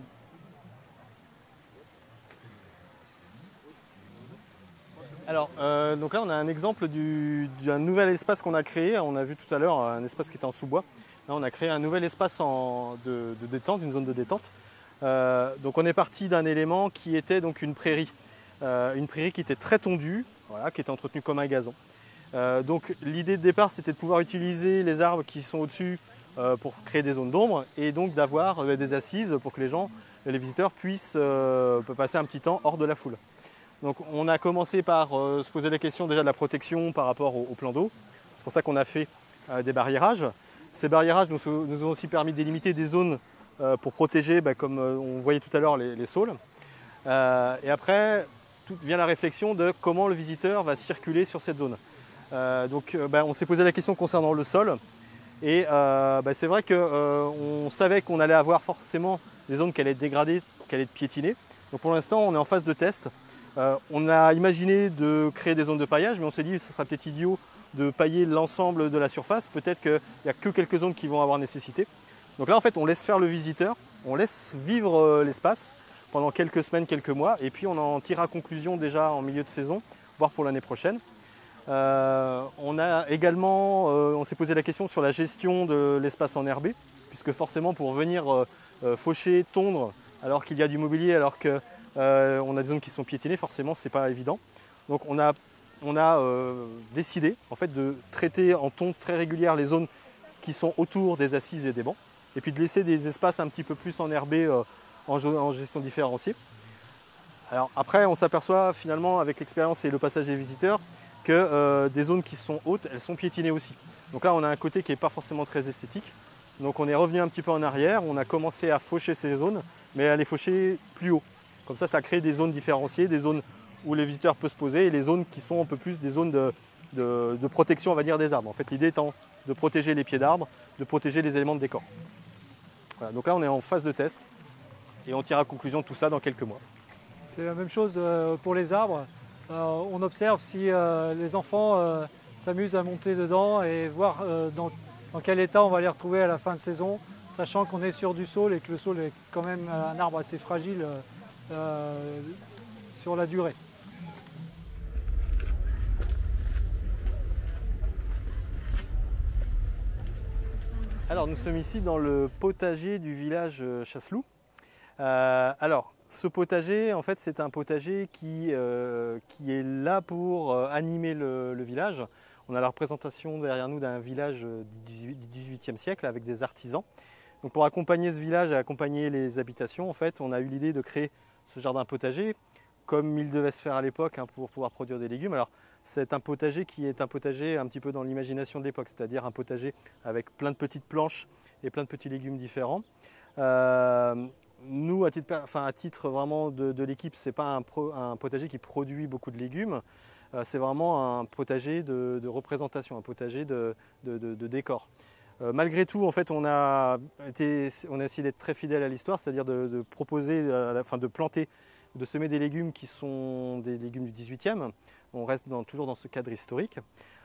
Alors, donc là on a un exemple d'un nouvel espace qu'on a créé. On a vu tout à l'heure un espace qui était en sous-bois. Là on a créé un nouvel espace de détente, une zone de détente. Donc on est parti d'un élément qui était donc une prairie qui était très tondue, voilà, qui était entretenue comme un gazon. Donc l'idée de départ c'était de pouvoir utiliser les arbres qui sont au-dessus pour créer des zones d'ombre et donc d'avoir des assises pour que les visiteurs puissent passer un petit temps hors de la foule. Donc on a commencé par se poser la question déjà de la protection par rapport au plan d'eau. C'est pour ça qu'on a fait des barriérages. Ces barriérages nous ont aussi permis de délimiter des zones pour protéger, comme on voyait tout à l'heure, les saules. Et après, vient la réflexion de comment le visiteur va circuler sur cette zone. On s'est posé la question concernant le sol et c'est vrai qu'on savait qu'on allait avoir forcément des zones qui allaient être dégradées, qui allaient être piétinées. Donc pour l'instant on est en phase de test. On a imaginé de créer des zones de paillage, mais on s'est dit que ce serait peut-être idiot de pailler l'ensemble de la surface. Peut-être qu'il n'y a que quelques zones qui vont avoir nécessité. Donc là en fait on laisse faire le visiteur, on laisse vivre l'espace pendant quelques semaines, quelques mois, et puis on en tirera conclusion déjà en milieu de saison, voire pour l'année prochaine. On a également, on s'est posé la question sur la gestion de l'espace enherbé, puisque forcément pour venir faucher, tondre, alors qu'il y a du mobilier, alors qu'on a des zones qui sont piétinées, forcément c'est pas évident. Donc on a on a décidé en fait, de traiter en tonte très régulière les zones qui sont autour des assises et des bancs, et puis de laisser des espaces un petit peu plus enherbés en gestion différenciée. Alors après, on s'aperçoit finalement avec l'expérience et le passage des visiteurs que des zones qui sont hautes, elles sont piétinées aussi. Donc là, on a un côté qui n'est pas forcément très esthétique. Donc on est revenu un petit peu en arrière, on a commencé à faucher ces zones, mais à les faucher plus haut. Comme ça crée des zones différenciées, des zones où les visiteurs peuvent se poser et les zones qui sont un peu plus des zones de protection, on va dire, des arbres. En fait, l'idée étant de protéger les pieds d'arbres, de protéger les éléments de décor. Voilà, donc là, on est en phase de test et on tire à conclusion de tout ça dans quelques mois. C'est la même chose pour les arbres. On observe si les enfants s'amusent à monter dedans et voir dans quel état on va les retrouver à la fin de saison, sachant qu'on est sur du saule et que le saule est quand même un arbre assez fragile sur la durée. Alors nous sommes ici dans le potager du village Chasseloup. Alors ce potager, en fait, c'est un potager qui est là pour animer le village. On a la représentation derrière nous d'un village du XVIIIe siècle avec des artisans. Donc pour accompagner ce village et accompagner les habitations, en fait, on a eu l'idée de créer ce jardin potager comme il devait se faire à l'époque pour pouvoir produire des légumes. Alors c'est un potager qui est un potager un petit peu dans l'imagination de l'époque, c'est-à-dire un potager avec plein de petites planches et plein de petits légumes différents. Nous, à titre vraiment de l'équipe, ce n'est pas un potager qui produit beaucoup de légumes, c'est vraiment un potager de représentation, un potager de décor. Malgré tout, en fait, on a essayé d'être très fidèle à l'histoire, c'est-à-dire de proposer, de planter, de semer des légumes qui sont des légumes du 18e. On reste toujours dans ce cadre historique.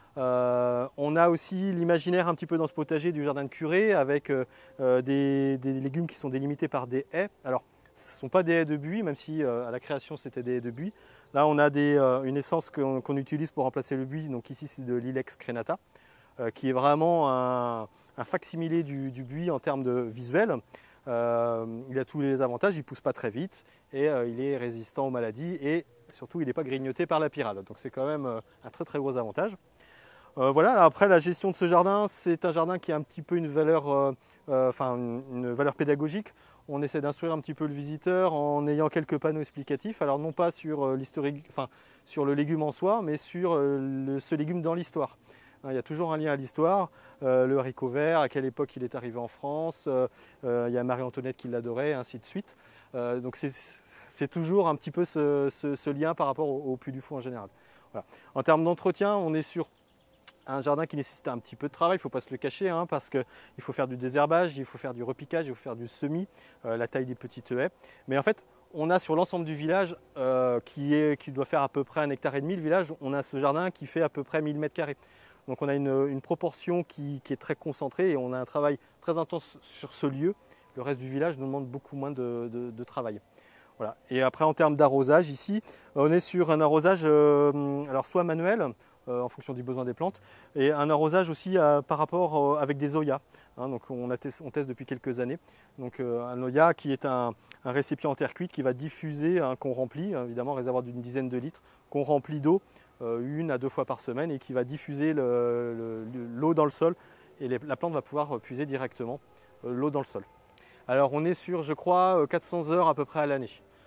On a aussi l'imaginaire un petit peu dans ce potager du jardin de curé avec des légumes qui sont délimités par des haies. Alors, ce ne sont pas des haies de buis, même si à la création c'était des haies de buis. Là, on a une essence qu'on utilise pour remplacer le buis. Donc ici, c'est de l'Ilex crenata, qui est vraiment un facsimilé du buis en termes de visuel. Il a tous les avantages, il ne pousse pas très vite et il est résistant aux maladies et surtout il n'est pas grignoté par la pyrale. Donc c'est quand même un très très gros avantage. Voilà, après la gestion de ce jardin, c'est un jardin qui a un petit peu une valeur pédagogique. On essaie d'instruire un petit peu le visiteur en ayant quelques panneaux explicatifs. Alors non pas sur sur le légume en soi, mais sur ce légume dans l'histoire. Il y a toujours un lien à l'histoire, le haricot vert, à quelle époque il est arrivé en France, il y a Marie-Antoinette qui l'adorait, et ainsi de suite. Donc c'est toujours un petit peu ce lien par rapport au Puy du Fou en général. Voilà. En termes d'entretien, on est sur un jardin qui nécessite un petit peu de travail, il ne faut pas se le cacher, parce qu'il faut faire du désherbage, il faut faire du repiquage, il faut faire du semis, la taille des petites haies. Mais en fait, on a sur l'ensemble du village, qui doit faire à peu près 1,5 hectare, le village, on a ce jardin qui fait à peu près 1000 mètres carrés. Donc on a une proportion qui est très concentrée et on a un travail très intense sur ce lieu. Le reste du village nous demande beaucoup moins de travail. Voilà. Et après en termes d'arrosage, ici, on est sur un arrosage alors soit manuel, en fonction du besoin des plantes, et un arrosage aussi par rapport avec des oyas. Donc on teste depuis quelques années. Donc un oya qui est un récipient en terre cuite qui va diffuser, qu'on remplit, évidemment un réservoir d'une dizaine de litres, qu'on remplit d'eau 1 à 2 fois par semaine et qui va diffuser l'eau dans le sol et la plante va pouvoir puiser directement l'eau dans le sol. Alors on est sur, je crois, 400 heures à peu près à l'année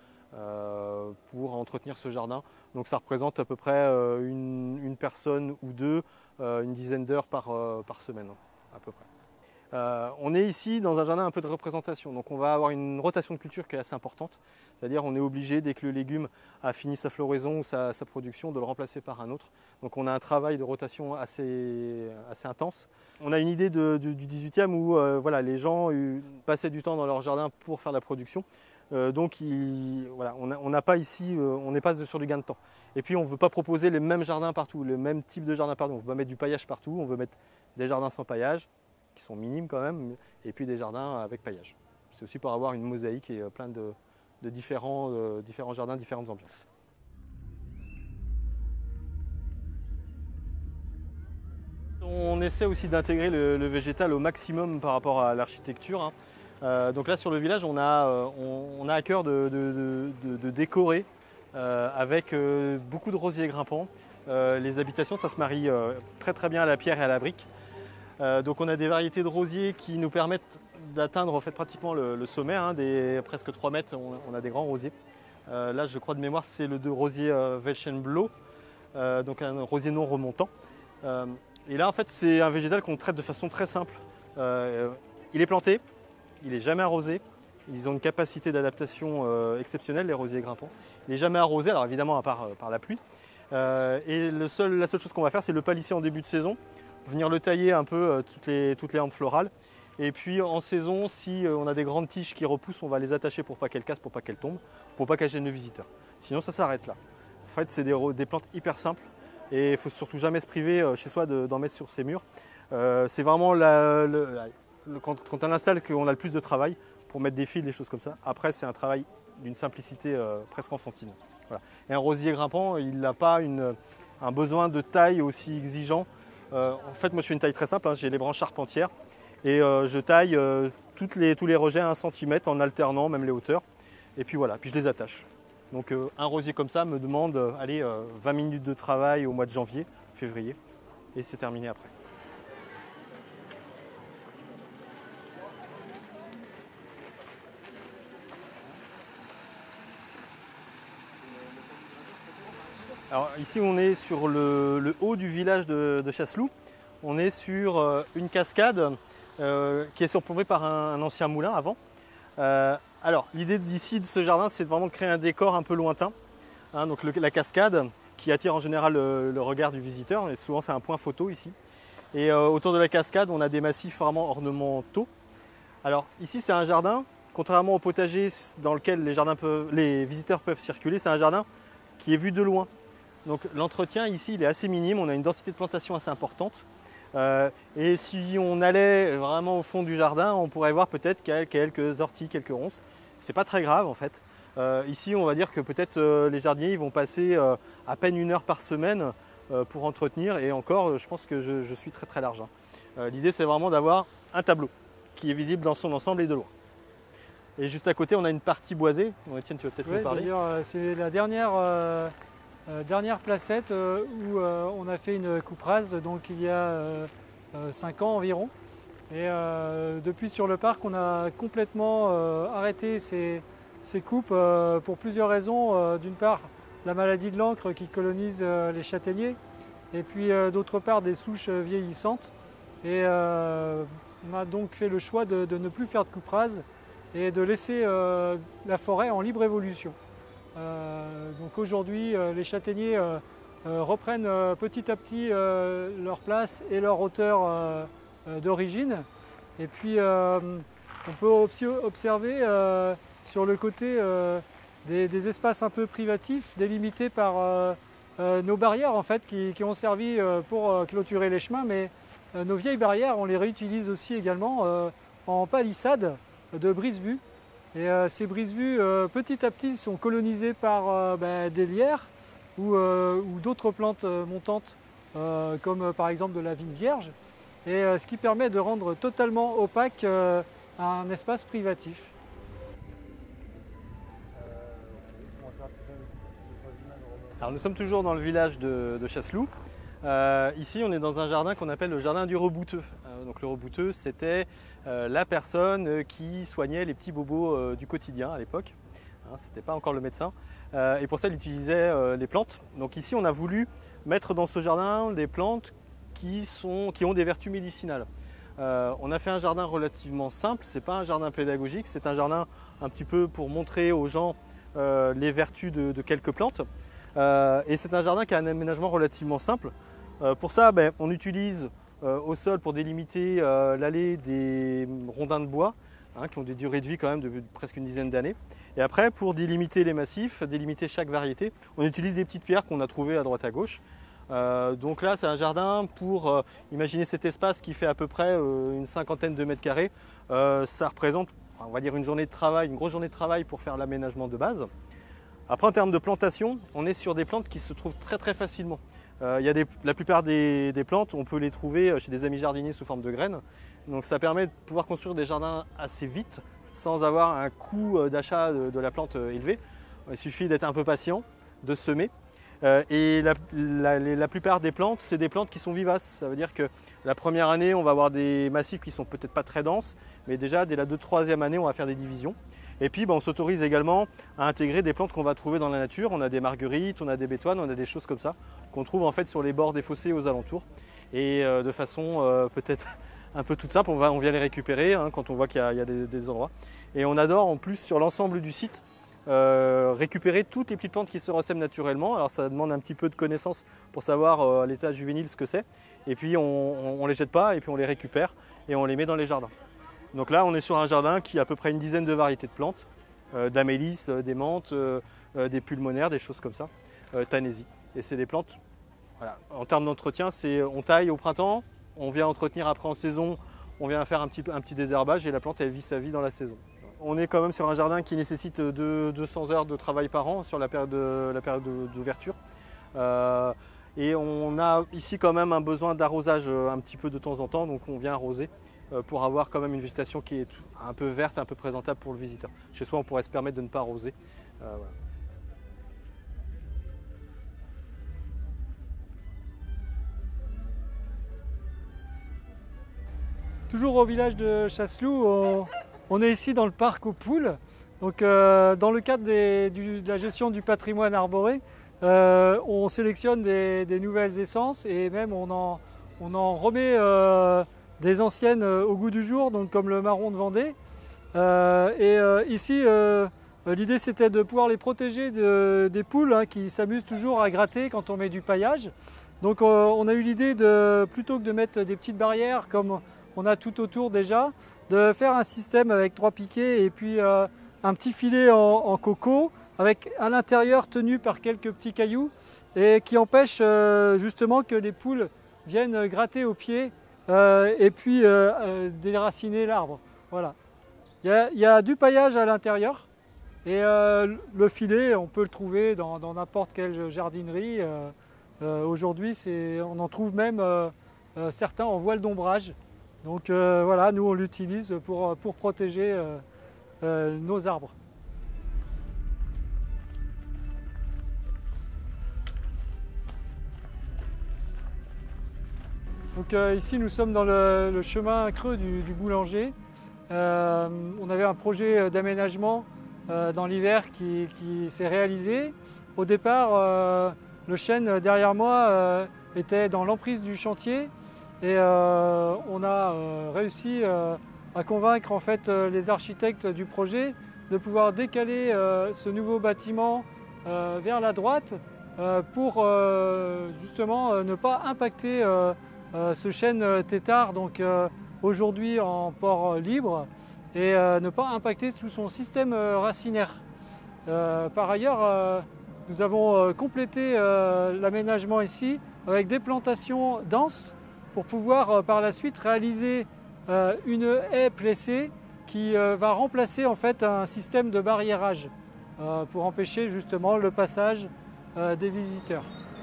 pour entretenir ce jardin. Donc ça représente à peu près une personne ou deux, une dizaine d'heures par semaine à peu près. On est ici dans un jardin un peu de représentation, donc on va avoir une rotation de culture qui est assez importante, c'est-à-dire on est obligé dès que le légume a fini sa floraison ou sa production de le remplacer par un autre. Donc on a un travail de rotation assez intense. On a une idée du 18e où les gens passaient du temps dans leur jardin pour faire la production, donc on n'a pas ici, on n'est pas sur du gain de temps. Et puis on ne veut pas proposer les mêmes jardins partout, le même type de jardin partout, on ne veut pas mettre du paillage partout, on veut mettre des jardins sans paillage, qui sont minimes quand même, et puis des jardins avec paillage. C'est aussi pour avoir une mosaïque et plein de différents jardins, différentes ambiances. On essaie aussi d'intégrer le végétal au maximum par rapport à l'architecture. Donc là sur le village, on a à cœur de décorer avec beaucoup de rosiers grimpants, les habitations, ça se marie très bien à la pierre et à la brique. Donc on a des variétés de rosiers qui nous permettent d'atteindre en fait, pratiquement le sommet, hein, des presque 3 mètres, on a des grands rosiers. Là je crois de mémoire c'est le rosier Welschenblau, donc un rosier non remontant. Et là en fait c'est un végétal qu'on traite de façon très simple. Il est planté, il n'est jamais arrosé, ils ont une capacité d'adaptation exceptionnelle, les rosiers grimpants. Il n'est jamais arrosé, alors évidemment à part par la pluie. Et la seule chose qu'on va faire c'est le palisser en début de saison, venir le tailler un peu toutes les hampes florales. Et puis en saison, si on a des grandes tiges qui repoussent, on va les attacher pour pas qu'elles cassent, pour pas qu'elles tombent, pour pas qu'elles gênent le visiteur. Sinon ça s'arrête là. En fait c'est des plantes hyper simples et il ne faut surtout jamais se priver chez soi d'en mettre sur ses murs. C'est vraiment quand on l'installe qu'on a le plus de travail pour mettre des fils, des choses comme ça. Après c'est un travail d'une simplicité presque enfantine. Voilà. Et un rosier grimpant, il n'a pas un besoin de taille aussi exigeant. En fait moi je fais une taille très simple, hein, j'ai les branches charpentières. Et je taille tous les rejets à 1 cm en alternant même les hauteurs. Et puis voilà, puis je les attache. Donc un rosier comme ça me demande 20 minutes de travail au mois de janvier, février. Et c'est terminé après. Alors ici on est sur le haut du village de Chasseloup. On est sur une cascade qui est surplombé par un ancien moulin avant. Alors l'idée d'ici de ce jardin c'est vraiment de créer un décor un peu lointain, hein, donc la cascade qui attire en général le regard du visiteur et souvent c'est un point photo ici. Et autour de la cascade on a des massifs vraiment ornementaux. Alors ici c'est un jardin, contrairement au potager dans lequel les visiteurs peuvent circuler, c'est un jardin qui est vu de loin. Donc l'entretien ici il est assez minime, on a une densité de plantation assez importante. Et si on allait vraiment au fond du jardin, on pourrait voir peut-être quelques orties, quelques ronces. C'est pas très grave en fait. Ici, on va dire que peut-être les jardiniers ils vont passer à peine 1 heure par semaine pour entretenir. Et encore, je pense que je suis très large. Hein. L'idée, c'est vraiment d'avoir un tableau qui est visible dans son ensemble et de loin. Et juste à côté, on a une partie boisée. Bon, Étienne, tu vas peut-être nous parler. C'est la dernière placette où on a fait une coupe rase, donc il y a 5 ans environ. Et depuis sur le parc, on a complètement arrêté ces coupes pour plusieurs raisons. D'une part, la maladie de l'encre qui colonise les châtaigniers, et puis d'autre part, des souches vieillissantes. Et on a donc fait le choix de ne plus faire de coupe rase et de laisser la forêt en libre évolution. Donc aujourd'hui, les châtaigniers reprennent petit à petit leur place et leur hauteur d'origine. Et puis on peut aussi observer sur le côté des espaces un peu privatifs délimités par nos barrières en fait, qui ont servi pour clôturer les chemins, mais nos vieilles barrières on les réutilise aussi également en palissade de brise-vue. Et ces brise-vues petit à petit sont colonisées par des lierres ou d'autres plantes montantes comme par exemple de la vigne vierge, et ce qui permet de rendre totalement opaque un espace privatif. Alors nous sommes toujours dans le village de Chasseloup. Ici on est dans un jardin qu'on appelle le jardin du rebouteux. Donc le rebouteux c'était la personne qui soignait les petits bobos du quotidien à l'époque. C'était pas encore le médecin. Et pour ça il utilisait les plantes. Donc ici on a voulu mettre dans ce jardin des plantes qui ont des vertus médicinales. On a fait un jardin relativement simple, c'est pas un jardin pédagogique, c'est un jardin un petit peu pour montrer aux gens les vertus de quelques plantes. Et c'est un jardin qui a un aménagement relativement simple. Pour ça, on utilise au sol pour délimiter l'allée des rondins de bois, qui ont des durées de vie quand même de presque une dizaine d'années. Et après, pour délimiter les massifs, délimiter chaque variété, on utilise des petites pierres qu'on a trouvées à droite à gauche. Donc là, c'est un jardin pour imaginer cet espace qui fait à peu près une 50aine de mètres carrés. Ça représente, on va dire, une journée de travail, une grosse journée de travail pour faire l'aménagement de base. Après, en termes de plantation, on est sur des plantes qui se trouvent très facilement. La plupart des plantes, on peut les trouver chez des amis jardiniers sous forme de graines. Donc ça permet de pouvoir construire des jardins assez vite, sans avoir un coût d'achat de la plante élevé. Il suffit d'être un peu patient, de semer. La plupart des plantes, c'est des plantes qui sont vivaces. Ça veut dire que la première année, on va avoir des massifs qui sont peut-être pas très denses, mais déjà dès la 2e-3e année, on va faire des divisions. Et puis on s'autorise également à intégrer des plantes qu'on va trouver dans la nature. On a des marguerites, on a des bétoines, on a des choses comme ça qu'on trouve en fait sur les bords des fossés aux alentours. Et de façon peut-être un peu toute simple, on vient les récupérer quand on voit qu'il y a des endroits. Et on adore en plus sur l'ensemble du site récupérer toutes les petites plantes qui se ressèment naturellement. Alors ça demande un petit peu de connaissance pour savoir à l'état juvénile ce que c'est. Et puis on ne les jette pas et puis on les récupère et on les met dans les jardins. Donc là on est sur un jardin qui a à peu près une dizaine de variétés de plantes, d'amélis, des menthes, des pulmonaires, des choses comme ça, tanésie. Et c'est des plantes, voilà. En termes d'entretien, on taille au printemps, on vient entretenir après en saison, on vient faire un petit désherbage et la plante elle vit sa vie dans la saison. On est quand même sur un jardin qui nécessite 200 heures de travail par an sur la période d'ouverture. Et on a ici quand même un besoin d'arrosage un petit peu de temps en temps, donc on vient arroser pour avoir quand même une végétation qui est un peu verte, un peu présentable pour le visiteur. Chez soi, on pourrait se permettre de ne pas arroser. Voilà. Toujours au village de Chasseloup, on est ici dans le parc aux poules. Donc, dans le cadre de la gestion du patrimoine arboré, on sélectionne des nouvelles essences et même on en remet des anciennes au goût du jour, donc comme le marron de Vendée. Ici, l'idée c'était de pouvoir les protéger des poules qui s'amusent toujours à gratter quand on met du paillage. Donc on a eu l'idée plutôt que de mettre des petites barrières comme on a tout autour déjà, de faire un système avec 3 piquets et puis un petit filet en coco avec à l'intérieur tenu par quelques petits cailloux et qui empêche justement que les poules viennent gratter au pied et puis déraciner l'arbre. Voilà. Il y a du paillage à l'intérieur et le filet, on peut le trouver dans n'importe quelle jardinerie. Aujourd'hui, on en trouve même certains en voile d'ombrage. Donc voilà, nous on l'utilise pour protéger nos arbres. Donc ici nous sommes dans le chemin creux du boulanger. On avait un projet d'aménagement dans l'hiver qui s'est réalisé. Au départ, le chêne derrière moi était dans l'emprise du chantier et on a réussi à convaincre en fait les architectes du projet de pouvoir décaler ce nouveau bâtiment vers la droite pour justement ne pas impacter ce chêne tétard, donc aujourd'hui en port libre, et ne pas impacter tout son système racinaire. Par ailleurs, nous avons complété l'aménagement ici avec des plantations denses pour pouvoir par la suite réaliser une haie plessée qui va remplacer en fait un système de barriérage pour empêcher justement le passage des visiteurs.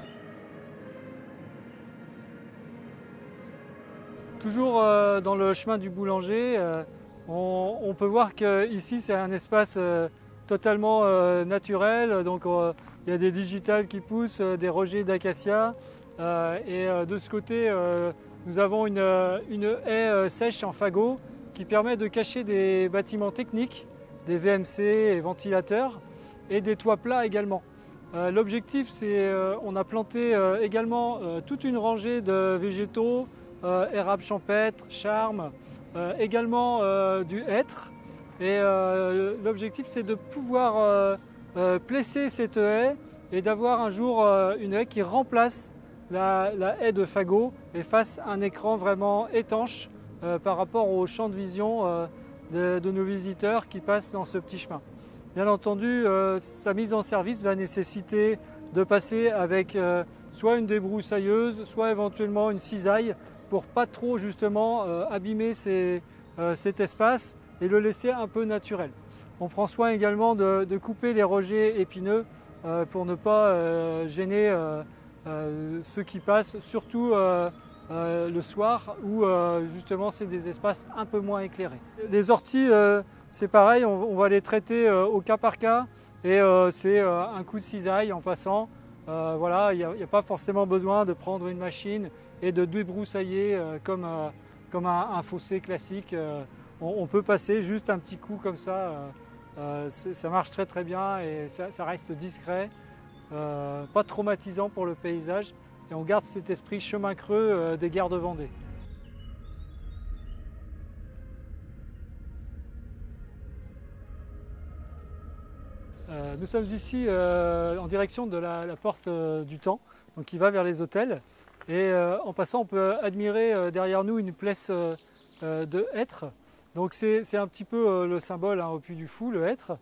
Toujours dans le chemin du boulanger, on peut voir qu'ici c'est un espace totalement naturel. Donc il y a des digitales qui poussent, des rogers d'acacia. Et de ce côté, nous avons une haie sèche en fagot qui permet de cacher des bâtiments techniques, des VMC et ventilateurs, et des toits plats également. L'objectif, c'est on a planté également toute une rangée de végétaux, érable champêtre, charme, également du hêtre. Et l'objectif, c'est de pouvoir plesser cette haie et d'avoir un jour une haie qui remplace la haie de fagot et fasse un écran vraiment étanche par rapport au champ de vision de nos visiteurs qui passent dans ce petit chemin. Bien entendu, sa mise en service va nécessiter de passer avec soit une débroussailleuse, soit éventuellement une cisaille pour pas trop justement abîmer cet espace et le laisser un peu naturel. On prend soin également de couper les rogers épineux pour ne pas gêner ceux qui passent, surtout le soir où justement c'est des espaces un peu moins éclairés. Les orties, c'est pareil, on va les traiter au cas par cas et c'est un coup de cisaille en passant Voilà, il n'y a pas forcément besoin de prendre une machine et de débroussailler comme un fossé classique. On peut passer juste un petit coup comme ça. Ça marche très très bien et ça reste discret, pas traumatisant pour le paysage. Et on garde cet esprit chemin creux des guerres de Vendée. Nous sommes ici en direction de la porte du Temps, donc qui va vers les hôtels. Et en passant, on peut admirer derrière nous une plèce de hêtres. Donc c'est un petit peu le symbole au Puy du Fou, le hêtre.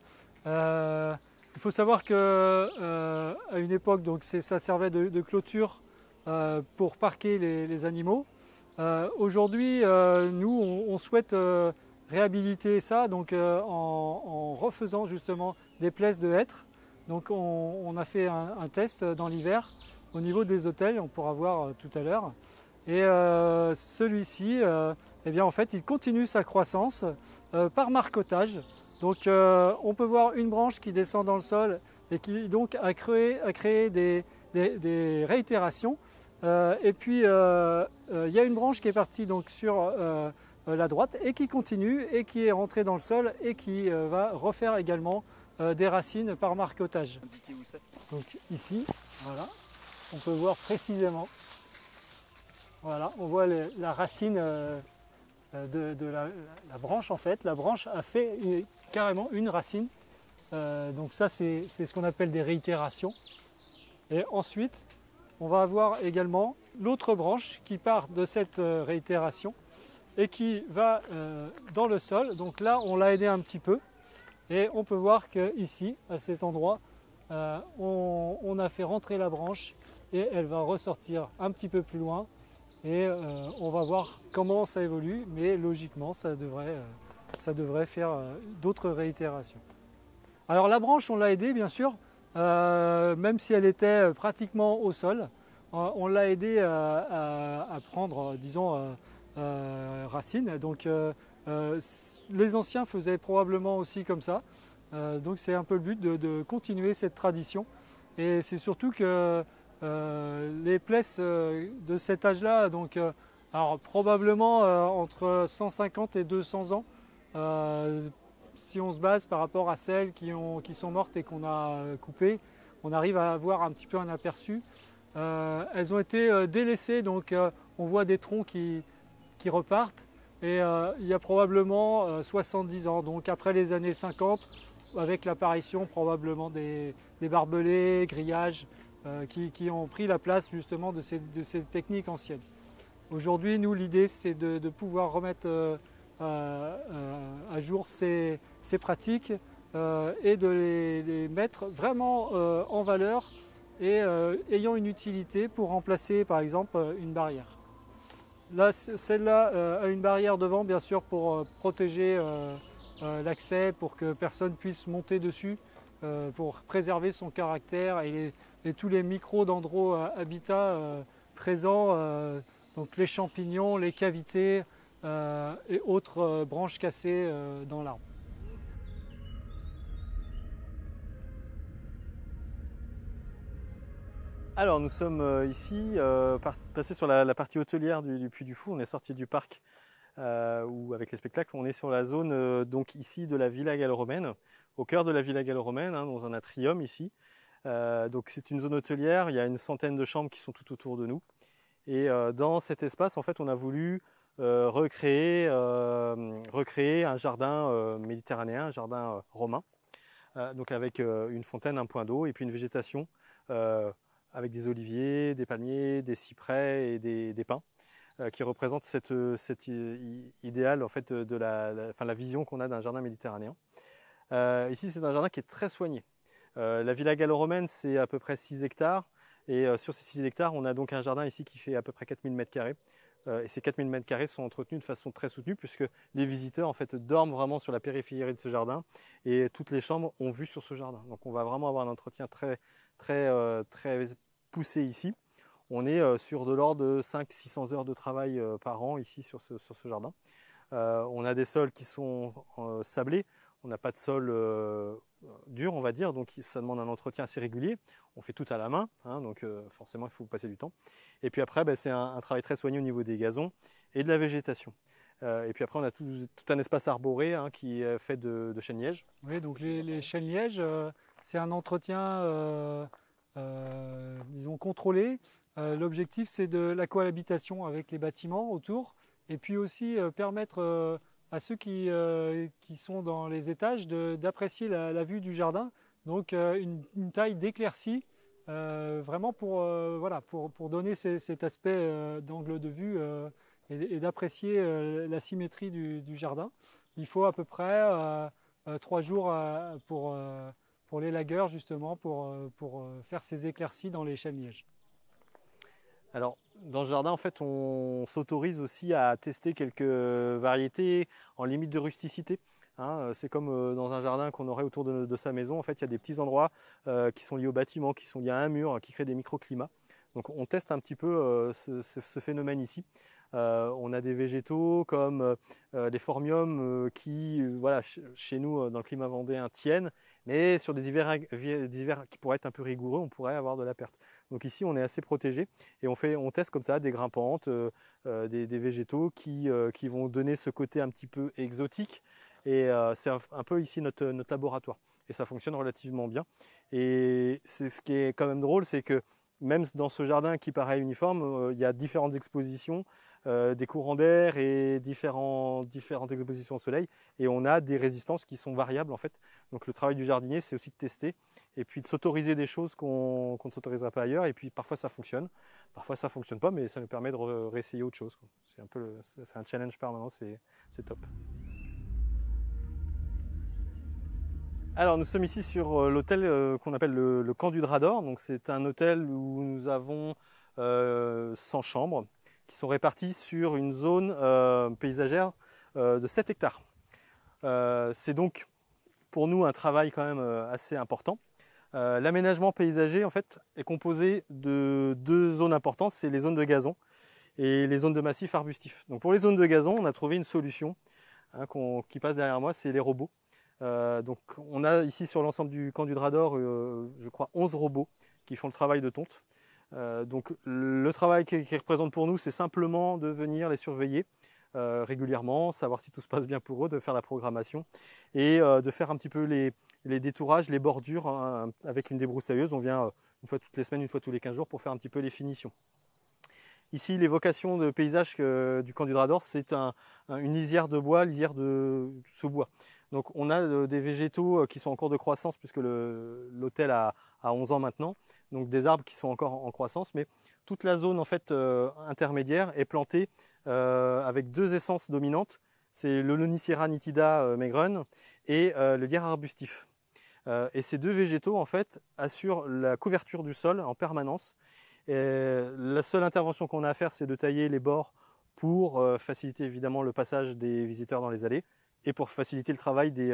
Il faut savoir qu'à une époque, donc ça servait de clôture pour parquer les animaux. Aujourd'hui, nous, on souhaite réhabiliter ça donc, en refaisant justement des plaises de hêtres. Donc on a fait un test dans l'hiver au niveau des hôtels, on pourra voir tout à l'heure. Et celui-ci, eh bien, en fait, il continue sa croissance par marcotage. Donc on peut voir une branche qui descend dans le sol et qui donc a créé des réitérations. Et puis il y a une branche qui est partie donc, sur la droite et qui continue et qui est rentrée dans le sol et qui va refaire également des racines par marcotage. Donc ici, voilà, on peut voir précisément. Voilà, on voit la racine de la branche en fait. La branche a fait carrément une racine. Donc ça c'est ce qu'on appelle des réitérations. Et ensuite, on va avoir également l'autre branche qui part de cette réitération et qui va dans le sol. Donc là, on l'a aidé un petit peu. Et on peut voir qu'ici, à cet endroit, on a fait rentrer la branche et elle va ressortir un petit peu plus loin. Et on va voir comment ça évolue, mais logiquement, ça devrait faire d'autres réitérations. Alors la branche, on l'a aidée, bien sûr, même si elle était pratiquement au sol. On l'a aidée à prendre, disons, racine. Donc les anciens faisaient probablement aussi comme ça. Donc c'est un peu le but de continuer cette tradition. Et c'est surtout que les plesses de cet âge-là, donc alors probablement entre 150 et 200 ans, si on se base par rapport à celles qui sont mortes et qu'on a coupées, on arrive à avoir un petit peu un aperçu. Elles ont été délaissées, donc on voit des troncs qui repartent. Et il y a probablement 70 ans, donc après les années 50, avec l'apparition probablement des barbelés, grillages, qui ont pris la place justement de ces techniques anciennes. Aujourd'hui, nous, l'idée, c'est de pouvoir remettre à jour ces pratiques et de les mettre vraiment en valeur et ayant une utilité pour remplacer, par exemple, une barrière. Là, celle-là a une barrière devant, bien sûr, pour protéger l'accès, pour que personne puisse monter dessus, pour préserver son caractère et tous les micro-dendro-habitats présents, donc les champignons, les cavités et autres branches cassées dans l'arbre. Alors nous sommes ici, passés sur la partie hôtelière du Puy du Fou. On est sorti du parc où avec les spectacles, on est sur la zone donc ici de la Villa Gallo-Romaine, au cœur de la Villa Gallo-Romaine, dans un atrium ici. Donc c'est une zone hôtelière, il y a une centaine de chambres qui sont tout autour de nous. Et dans cet espace, en fait, on a voulu recréer un jardin méditerranéen, un jardin romain, donc avec une fontaine, un point d'eau et puis une végétation avec des oliviers, des palmiers, des cyprès et des pins, qui représentent cet idéal en fait, de la vision qu'on a d'un jardin méditerranéen. Ici, c'est un jardin qui est très soigné. La Villa Gallo-Romaine, c'est à peu près 6 hectares. Et sur ces 6 hectares, on a donc un jardin ici qui fait à peu près 4000 m². Et ces 4000 m² sont entretenus de façon très soutenue puisque les visiteurs en fait, dorment vraiment sur la périphérie de ce jardin et toutes les chambres ont vue sur ce jardin. Donc on va vraiment avoir un entretien très poussé ici. On est sur de l'ordre de 500-600 heures de travail par an ici sur ce jardin. On a des sols qui sont sablés. on n'a pas de sol dur, on va dire, donc ça demande un entretien assez régulier. On fait tout à la main, hein, donc forcément il faut passer du temps. Et puis après, c'est un travail très soigné au niveau des gazons et de la végétation. Et puis après, on a tout un espace arboré, hein, qui est fait de chênes-lièges. Oui, donc les chênes-lièges, c'est un entretien, disons, contrôlé. L'objectif, c'est de la cohabitation avec les bâtiments autour, et puis aussi permettre à ceux qui sont dans les étages d'apprécier la vue du jardin. Donc une taille d'éclaircie, vraiment pour donner cet aspect d'angle de vue et d'apprécier la symétrie du jardin. Il faut à peu près 3 jours pour les lagueurs, justement, pour faire ces éclaircies dans les chênes-lièges. Alors, dans le jardin, en fait, on s'autorise aussi à tester quelques variétés en limite de rusticité. Hein, c'est comme dans un jardin qu'on aurait autour de sa maison. En fait, il y a des petits endroits qui sont liés au bâtiment, qui sont liés à un mur, qui créent des microclimats. Donc, on teste un petit peu ce phénomène ici. On a des végétaux comme des phormiums qui, voilà, chez nous, dans le climat vendéen, tiennent, mais sur des hivers qui pourraient être un peu rigoureux, on pourrait avoir de la perte. Donc ici, on est assez protégé et on teste comme ça des grimpantes, des végétaux qui vont donner ce côté un petit peu exotique. Et c'est un peu ici notre laboratoire. Et ça fonctionne relativement bien. Et c'est ce qui est quand même drôle, c'est que même dans ce jardin qui paraît uniforme, il y a différentes expositions, des courants d'air et différentes expositions au soleil. Et on a des résistances qui sont variables en fait. Donc le travail du jardinier, c'est aussi de tester et puis de s'autoriser des choses qu'on ne s'autoriserait pas ailleurs. Et puis parfois ça fonctionne, parfois ça fonctionne pas, mais ça nous permet de réessayer autre chose. C'est un challenge permanent, c'est top. Alors nous sommes ici sur l'hôtel qu'on appelle le Camp du Drador. Donc c'est un hôtel où nous avons 100 chambres qui sont réparties sur une zone paysagère de 7 hectares. C'est donc pour nous un travail quand même assez important. L'aménagement paysager en fait est composé de 2 zones importantes, c'est les zones de gazon et les zones de massifs arbustifs. Donc pour les zones de gazon, on a trouvé une solution, hein, qui passe derrière moi, c'est les robots. Donc on a ici sur l'ensemble du Camp du Drador, je crois 11 robots qui font le travail de tonte. Donc le travail qu'ils représentent pour nous, c'est simplement de venir les surveiller régulièrement, savoir si tout se passe bien pour eux, de faire la programmation et de faire un petit peu les détourages, les bordures, hein, avec une débroussailleuse. On vient une fois toutes les semaines, une fois tous les 15 jours pour faire un petit peu les finitions. Ici, l'évocation de paysage du Camp du Drador, c'est une lisière de bois, lisière de sous-bois. Donc on a des végétaux qui sont en cours de croissance puisque l'hôtel a 11 ans maintenant. Donc des arbres qui sont encore en croissance, mais toute la zone en fait intermédiaire est plantée avec 2 essences dominantes. C'est le Lonicera nitida maigrun et le lierre arbustif. Et ces 2 végétaux en fait assurent la couverture du sol en permanence. Et la seule intervention qu'on a à faire, c'est de tailler les bords pour faciliter évidemment le passage des visiteurs dans les allées et pour faciliter le travail des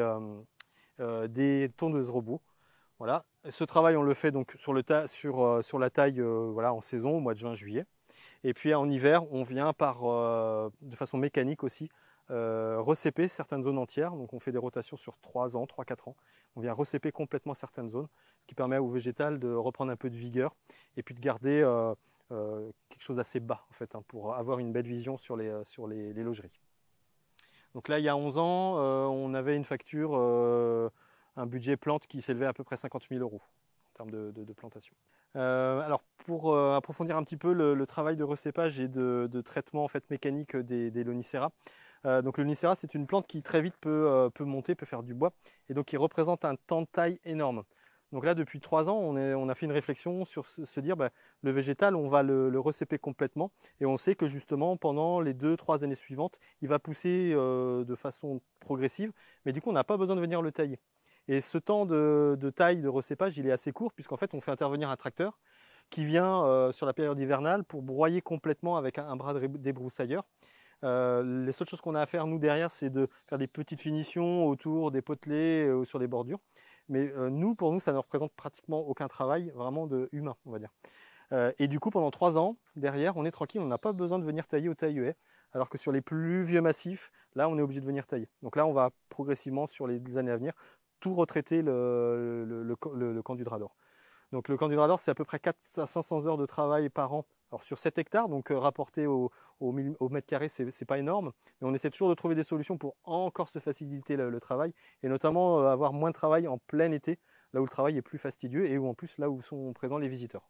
tondeuses robots. Voilà. Ce travail, on le fait donc sur la taille voilà, en saison, au mois de juin-juillet. Et puis en hiver, on vient de façon mécanique aussi recéper certaines zones entières. Donc on fait des rotations sur 3 ans, 3-4 ans. On vient recéper complètement certaines zones, ce qui permet au végétal de reprendre un peu de vigueur et puis de garder quelque chose d'assez bas en fait, hein, pour avoir une belle vision sur les logeries. Donc là, il y a 11 ans, on avait une facture, un budget plante qui s'élevait à peu près 50 000 € en termes de plantation. Alors pour approfondir un petit peu le travail de recépage et de traitement en fait, mécanique des Lonicera. Donc le Lonicera, c'est une plante qui très vite peut monter, peut faire du bois, et donc qui représente un temps de taille énorme. Donc là, depuis 3 ans, on a fait une réflexion sur se dire, le végétal, on va le recéper complètement, et on sait que justement, pendant les 2-3 années suivantes, il va pousser de façon progressive, mais du coup, on n'a pas besoin de venir le tailler. Et ce temps de taille, de recépage, il est assez court, puisqu'en fait, on fait intervenir un tracteur qui vient sur la période hivernale pour broyer complètement avec un bras de débroussailleur. Les seules choses qu'on a à faire, nous, derrière, c'est de faire des petites finitions autour des potelets ou sur les bordures. Mais pour nous, ça ne représente pratiquement aucun travail vraiment humain, on va dire. Et du coup, pendant 3 ans, derrière, on est tranquille, on n'a pas besoin de venir tailler au taille-haie. alors que sur les plus vieux massifs, là on est obligé de venir tailler. Donc là on va progressivement sur les années à venir tout retraiter le camp du Drador. Donc le camp du Drador, c'est à peu près 400 à 500 heures de travail par an. Alors sur 7 hectares, donc rapporté au mètre carré, c'est pas énorme, mais on essaie toujours de trouver des solutions pour encore se faciliter le travail, et notamment avoir moins de travail en plein été, là où le travail est plus fastidieux, et où en plus là où sont présents les visiteurs.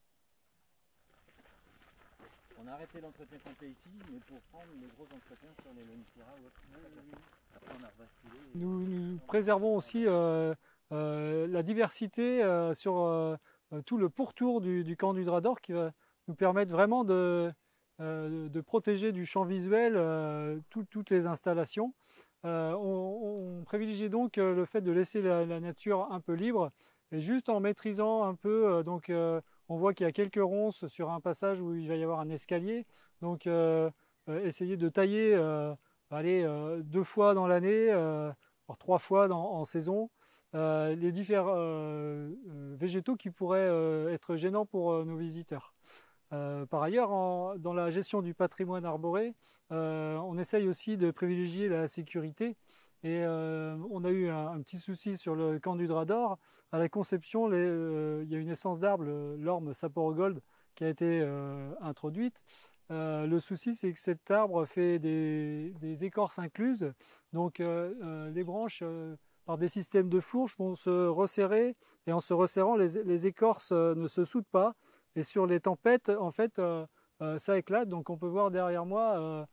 On a arrêté l'entretien complet ici, mais pour prendre les gros entretiens sur les Lonicera ou autres. Après on a rebasculé. Nous préservons aussi la diversité sur tout le pourtour du camp du Drador qui va nous permettre vraiment de protéger du champ visuel toutes les installations. On privilégie donc le fait de laisser la nature un peu libre, et juste en maîtrisant un peu, on voit qu'il y a quelques ronces sur un passage où il va y avoir un escalier, donc essayer de tailler 2 fois dans l'année, voire 3 fois en saison, les différents végétaux qui pourraient être gênants pour nos visiteurs. Par ailleurs, dans la gestion du patrimoine arboré, on essaye aussi de privilégier la sécurité, et on a eu un petit souci sur le camp du Drador. À la conception, il y a une essence d'arbre, l'orme Saporogold, qui a été introduite. Le souci, c'est que cet arbre fait des écorces incluses, donc les branches par des systèmes de fourches vont se resserrer, et en se resserrant, les écorces ne se soudent pas. Et sur les tempêtes, en fait, ça éclate. Donc on peut voir derrière moi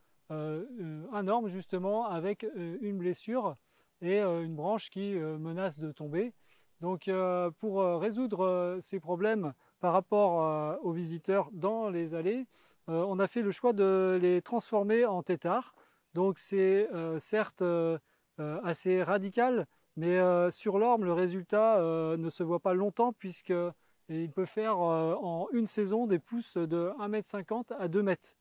un orme justement avec une blessure et une branche qui menace de tomber. Donc pour résoudre ces problèmes par rapport aux visiteurs dans les allées, on a fait le choix de les transformer en têtards. Donc c'est certes assez radical, mais sur l'orme, le résultat ne se voit pas longtemps, puisque il peut faire en une saison des pousses de 1,50 m à 2 mètres.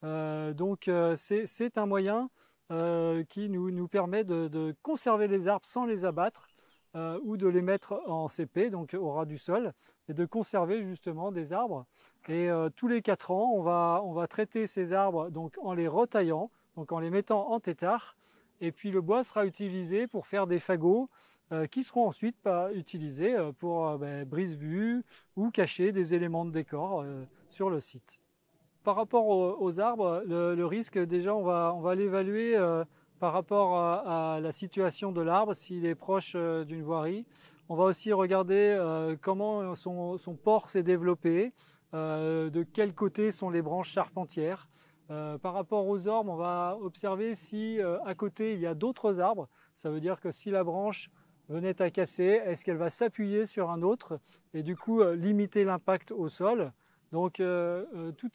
Donc c'est un moyen qui nous permet de conserver les arbres sans les abattre, ou de les mettre en CP, donc au ras du sol, et de conserver justement des arbres. Et tous les 4 ans, on va traiter ces arbres donc en les retaillant, donc en les mettant en tétard. Et puis le bois sera utilisé pour faire des fagots qui seront ensuite utilisés pour brise-vue ou cacher des éléments de décor sur le site. Par rapport aux arbres, le risque, déjà on va l'évaluer par rapport à la situation de l'arbre, s'il est proche d'une voirie. On va aussi regarder comment son port s'est développé, de quel côté sont les branches charpentières. Par rapport aux ormes, on va observer si à côté il y a d'autres arbres. Ça veut dire que si la branche venait à casser, est-ce qu'elle va s'appuyer sur un autre et du coup limiter l'impact au sol. Donc toute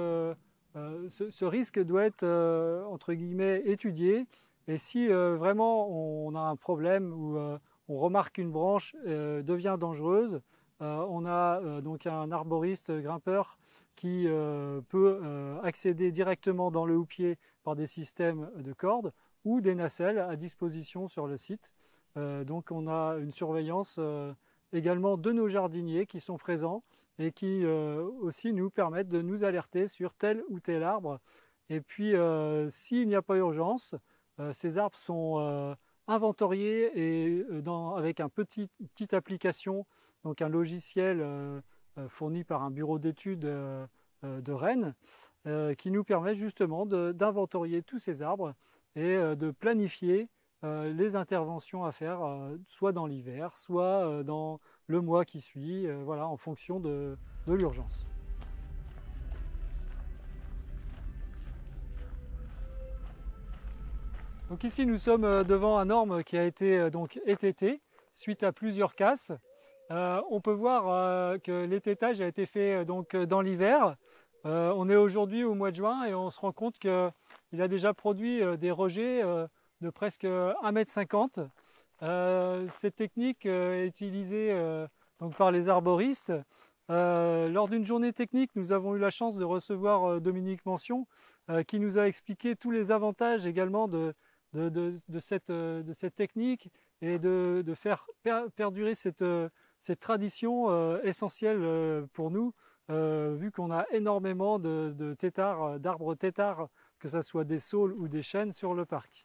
ce risque doit être entre guillemets étudié, et si vraiment on a un problème ou on remarque qu'une branche devient dangereuse, on a donc un arboriste grimpeur qui peut accéder directement dans le houppier par des systèmes de cordes ou des nacelles à disposition sur le site. Donc on a une surveillance également de nos jardiniers qui sont présents et qui aussi nous permettent de nous alerter sur tel ou tel arbre. Et puis s'il n'y a pas urgence, ces arbres sont inventoriés et avec une petite application, donc un logiciel fourni par un bureau d'études de Rennes, qui nous permet justement d'inventorier tous ces arbres et de planifier les interventions à faire, soit dans l'hiver, soit dans le mois qui suit, voilà, en fonction de l'urgence. Donc ici nous sommes devant un orme qui a été donc étêté suite à plusieurs casses. On peut voir que l'étêtage a été fait donc dans l'hiver. On est aujourd'hui au mois de juin et on se rend compte qu'il a déjà produit des rejets de presque 1,50 m. Cette technique est utilisée donc par les arboristes. Lors d'une journée technique, nous avons eu la chance de recevoir Dominique Mention, qui nous a expliqué tous les avantages également de cette technique et de faire perdurer cette tradition essentielle pour nous, vu qu'on a énormément d'arbres têtards que ce soit des saules ou des chênes sur le parc.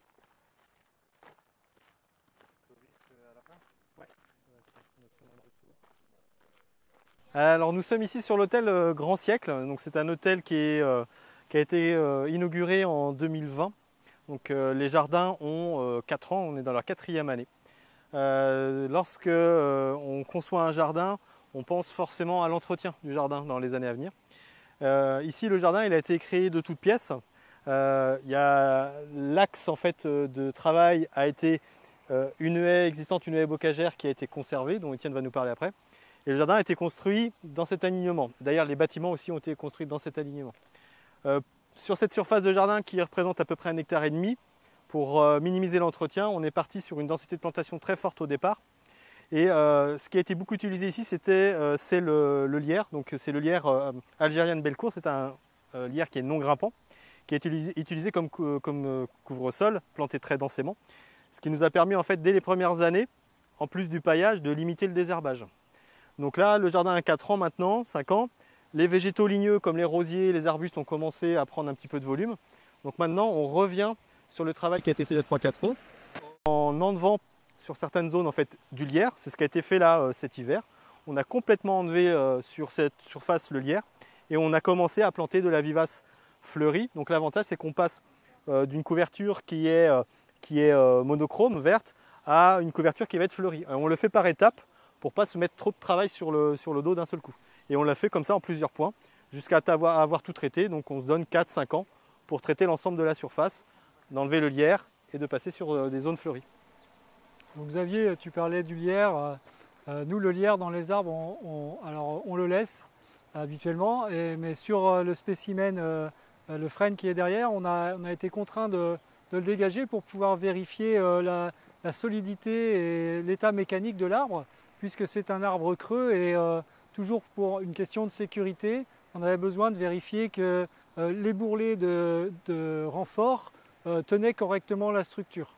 Alors nous sommes ici sur l'hôtel Grand Siècle. Donc c'est un hôtel qui a été inauguré en 2020. Donc les jardins ont 4 ans, on est dans leur 4e année. Lorsque on conçoit un jardin, on pense forcément à l'entretien du jardin dans les années à venir. Ici le jardin il a été créé de toutes pièces. L'axe en fait de travail a été une haie existante, une haie bocagère qui a été conservée, dont Étienne va nous parler après. Et le jardin a été construit dans cet alignement. D'ailleurs, les bâtiments aussi ont été construits dans cet alignement. Sur cette surface de jardin qui représente à peu près 1,5 hectare, pour minimiser l'entretien, on est parti sur une densité de plantation très forte au départ. Et ce qui a été beaucoup utilisé ici, c'est le lierre. Donc c'est le lierre Algérienne Bellecour. C'est un lierre qui est non grimpant, qui est utilisé comme couvre-sol, planté très densément. Ce qui nous a permis en fait dès les premières années, en plus du paillage, de limiter le désherbage. Donc là, le jardin a 4 ans maintenant, 5 ans. Les végétaux ligneux comme les rosiers, les arbustes ont commencé à prendre un petit peu de volume. Donc maintenant, on revient sur le travail qui a été fait il y a 3-4 ans en enlevant sur certaines zones en fait, du lierre. C'est ce qui a été fait là cet hiver. On a complètement enlevé sur cette surface le lierre et on a commencé à planter de la vivace fleurie. Donc l'avantage, c'est qu'on passe d'une couverture qui est monochrome, verte, à une couverture qui va être fleurie. On le fait par étapes, pour ne pas se mettre trop de travail sur le dos d'un seul coup. Et on l'a fait comme ça en plusieurs points, jusqu'à avoir tout traité. Donc on se donne 4-5 ans pour traiter l'ensemble de la surface, d'enlever le lierre et de passer sur des zones fleuries. Donc Xavier, tu parlais du lierre. Nous, le lierre dans les arbres, on le laisse habituellement, mais sur le spécimen, le frêne qui est derrière, on a été contraint de le dégager pour pouvoir vérifier la solidité et l'état mécanique de l'arbre, puisque c'est un arbre creux et toujours pour une question de sécurité, on avait besoin de vérifier que les bourrelets de renfort tenaient correctement la structure.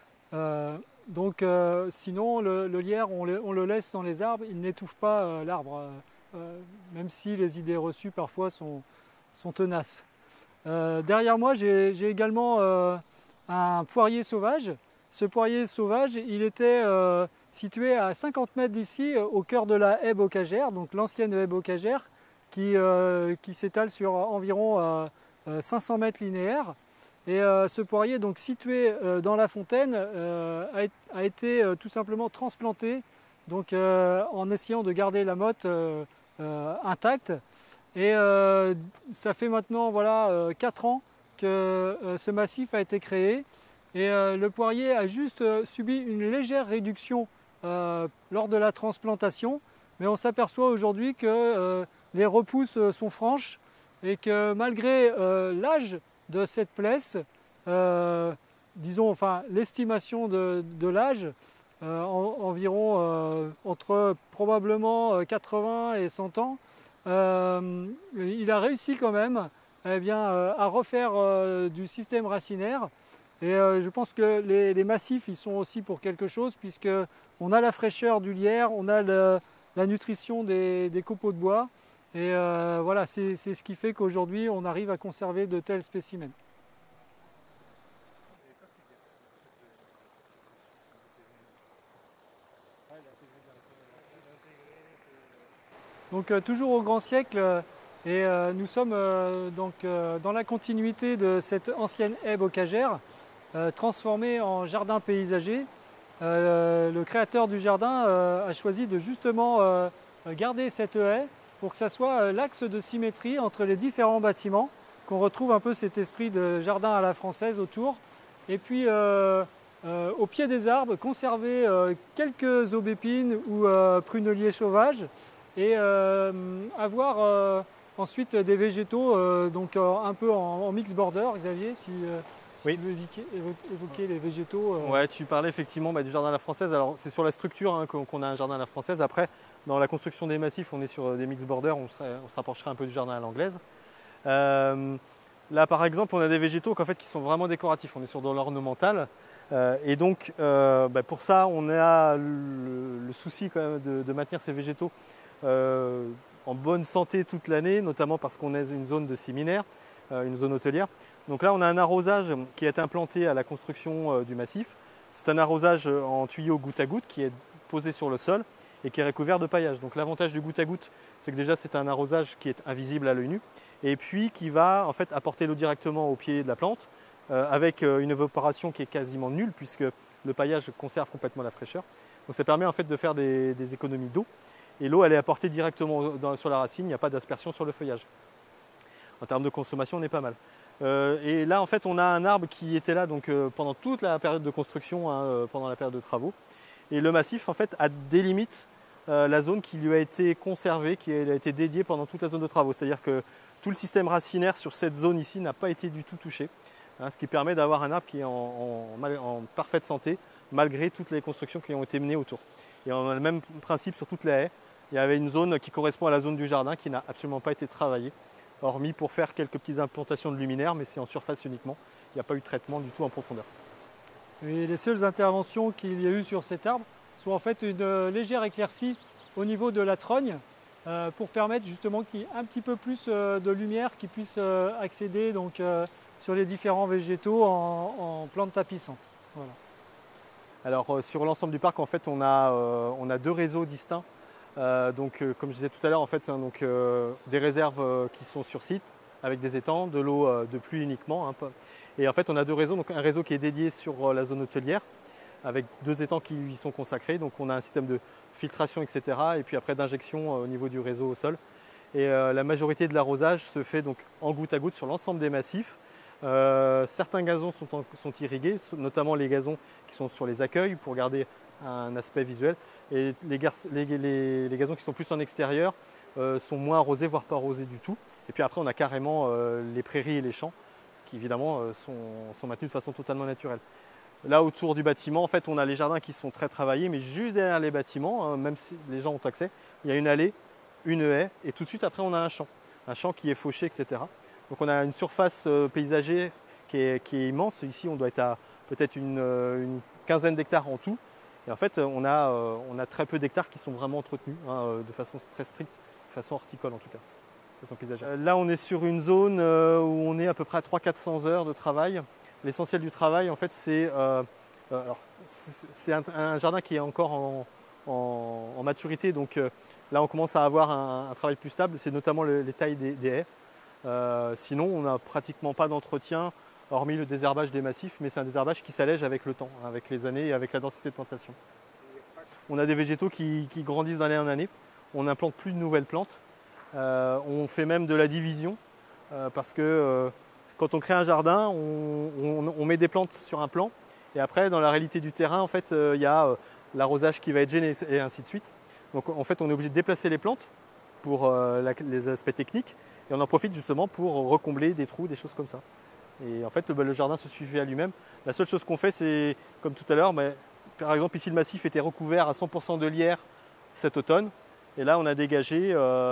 Sinon, le lierre, on le laisse dans les arbres, il n'étouffe pas l'arbre, même si les idées reçues parfois sont tenaces. Derrière moi, j'ai également un poirier sauvage. Ce poirier sauvage, il était situé à 50 mètres d'ici, au cœur de la haie bocagère, donc l'ancienne haie bocagère, qui s'étale sur environ 500 mètres linéaires. Et ce poirier, donc situé dans la fontaine, a été tout simplement transplanté, donc, en essayant de garder la motte intacte. Et ça fait maintenant 4 ans que ce massif a été créé. Et le poirier a juste subi une légère réduction lors de la transplantation, mais on s'aperçoit aujourd'hui que les repousses sont franches et que malgré l'âge de cette plesse, l'estimation de l'âge, environ entre probablement 80 et 100 ans, il a réussi quand même à refaire du système racinaire. Et je pense que les massifs, ils sont aussi pour quelque chose, puisqu'on a la fraîcheur du lierre, on a la nutrition des copeaux de bois. Et voilà, c'est ce qui fait qu'aujourd'hui, on arrive à conserver de tels spécimens. Donc toujours au Grand Siècle, et nous sommes dans la continuité de cette ancienne haie bocagère, transformée en jardin paysager. Le créateur du jardin a choisi de justement garder cette haie pour que ça soit l'axe de symétrie entre les différents bâtiments, qu'on retrouve un peu cet esprit de jardin à la française autour. Et puis au pied des arbres, conserver quelques aubépines ou pruneliers sauvages, et avoir ensuite des végétaux, donc un peu en mix border. Xavier, si oui. tu veux évoquer les végétaux. Ouais, tu parlais effectivement du jardin à la française. Alors c'est sur la structure qu'on a un jardin à la française. Après, dans la construction des massifs, on est sur des mix border, on se rapprocherait un peu du jardin à l'anglaise. Là par exemple, on a des végétaux qui sont vraiment décoratifs, on est sur de l'ornemental. Et donc pour ça, on a le souci quand même de maintenir ces végétaux en bonne santé toute l'année, notamment parce qu'on est une zone de séminaire, une zone hôtelière. Donc là, on a un arrosage qui a été implanté à la construction du massif. C'est un arrosage en tuyau goutte à goutte qui est posé sur le sol et qui est recouvert de paillage. Donc l'avantage du goutte à goutte, c'est que déjà c'est un arrosage qui est invisible à l'œil nu et puis qui va en fait apporter l'eau directement au pied de la plante avec une évaporation qui est quasiment nulle puisque le paillage conserve complètement la fraîcheur. Donc ça permet en fait de faire des économies d'eau et l'eau elle est apportée directement sur la racine, il n'y a pas d'aspersion sur le feuillage. En termes de consommation, on est pas mal. Et là en fait on a un arbre qui était là donc, pendant toute la période de construction, hein, pendant la période de travaux. Et le massif en fait délimite la zone qui lui a été conservée, qui a été dédiée pendant toute la zone de travaux. C'est-à-dire que tout le système racinaire sur cette zone ici n'a pas été du tout touché, hein, ce qui permet d'avoir un arbre qui est en parfaite santé malgré toutes les constructions qui ont été menées autour. Et on a le même principe sur toute la haie. Il y avait une zone qui correspond à la zone du jardin qui n'a absolument pas été travaillée, hormis pour faire quelques petites implantations de luminaires, mais c'est en surface uniquement. Il n'y a pas eu de traitement du tout en profondeur. Et les seules interventions qu'il y a eu sur cet arbre sont en fait une légère éclaircie au niveau de la trogne pour permettre justement qu'il y ait un petit peu plus de lumière qui puisse accéder donc, sur les différents végétaux en plantes tapissantes. Voilà. Alors sur l'ensemble du parc, en fait, on a deux réseaux distincts. Donc, comme je disais tout à l'heure, en fait, hein, donc, des réserves qui sont sur site avec des étangs, de l'eau de pluie uniquement. Hein, et en fait, on a deux réseaux. Donc, un réseau qui est dédié sur la zone hôtelière avec deux étangs qui lui sont consacrés. Donc, on a un système de filtration, etc. Et puis après d'injection au niveau du réseau au sol. Et la majorité de l'arrosage se fait donc en goutte à goutte sur l'ensemble des massifs. Certains gazons sont irrigués, notamment les gazons qui sont sur les accueils pour garder un aspect visuel. Et les gazons qui sont plus en extérieur sont moins arrosés, voire pas arrosés du tout. Et puis après, on a carrément les prairies et les champs qui évidemment sont maintenus de façon totalement naturelle. Là, autour du bâtiment, en fait, on a les jardins qui sont très travaillés, mais juste derrière les bâtiments, hein, même si les gens ont accès, il y a une allée, une haie, et tout de suite après, on a un champ qui est fauché, etc. Donc on a une surface paysagère qui est immense. Ici, on doit être à peut-être une quinzaine d'hectares en tout. Et en fait, on a très peu d'hectares qui sont vraiment entretenus, hein, de façon très stricte, de façon horticole en tout cas, de façon paysagère. Là, on est sur une zone où on est à peu près à 300-400 heures de travail. L'essentiel du travail, en fait, c'est un jardin qui est encore en maturité. Donc là, on commence à avoir un travail plus stable. C'est notamment les tailles des haies. Sinon, on n'a pratiquement pas d'entretien, hormis le désherbage des massifs, mais c'est un désherbage qui s'allège avec le temps, avec les années et avec la densité de plantation. On a des végétaux qui grandissent d'année en année. On n'implante plus de nouvelles plantes. On fait même de la division parce que quand on crée un jardin, on met des plantes sur un plan et après, dans la réalité du terrain, en fait, il y a l'arrosage qui va être gêné et ainsi de suite. Donc en fait, on est obligé de déplacer les plantes pour les aspects techniques et on en profite justement pour recombler des trous, des choses comme ça. Et en fait, le jardin se suffit à lui-même. La seule chose qu'on fait, c'est, comme tout à l'heure, par exemple, ici, le massif était recouvert à 100% de lierre cet automne. Et là, on a dégagé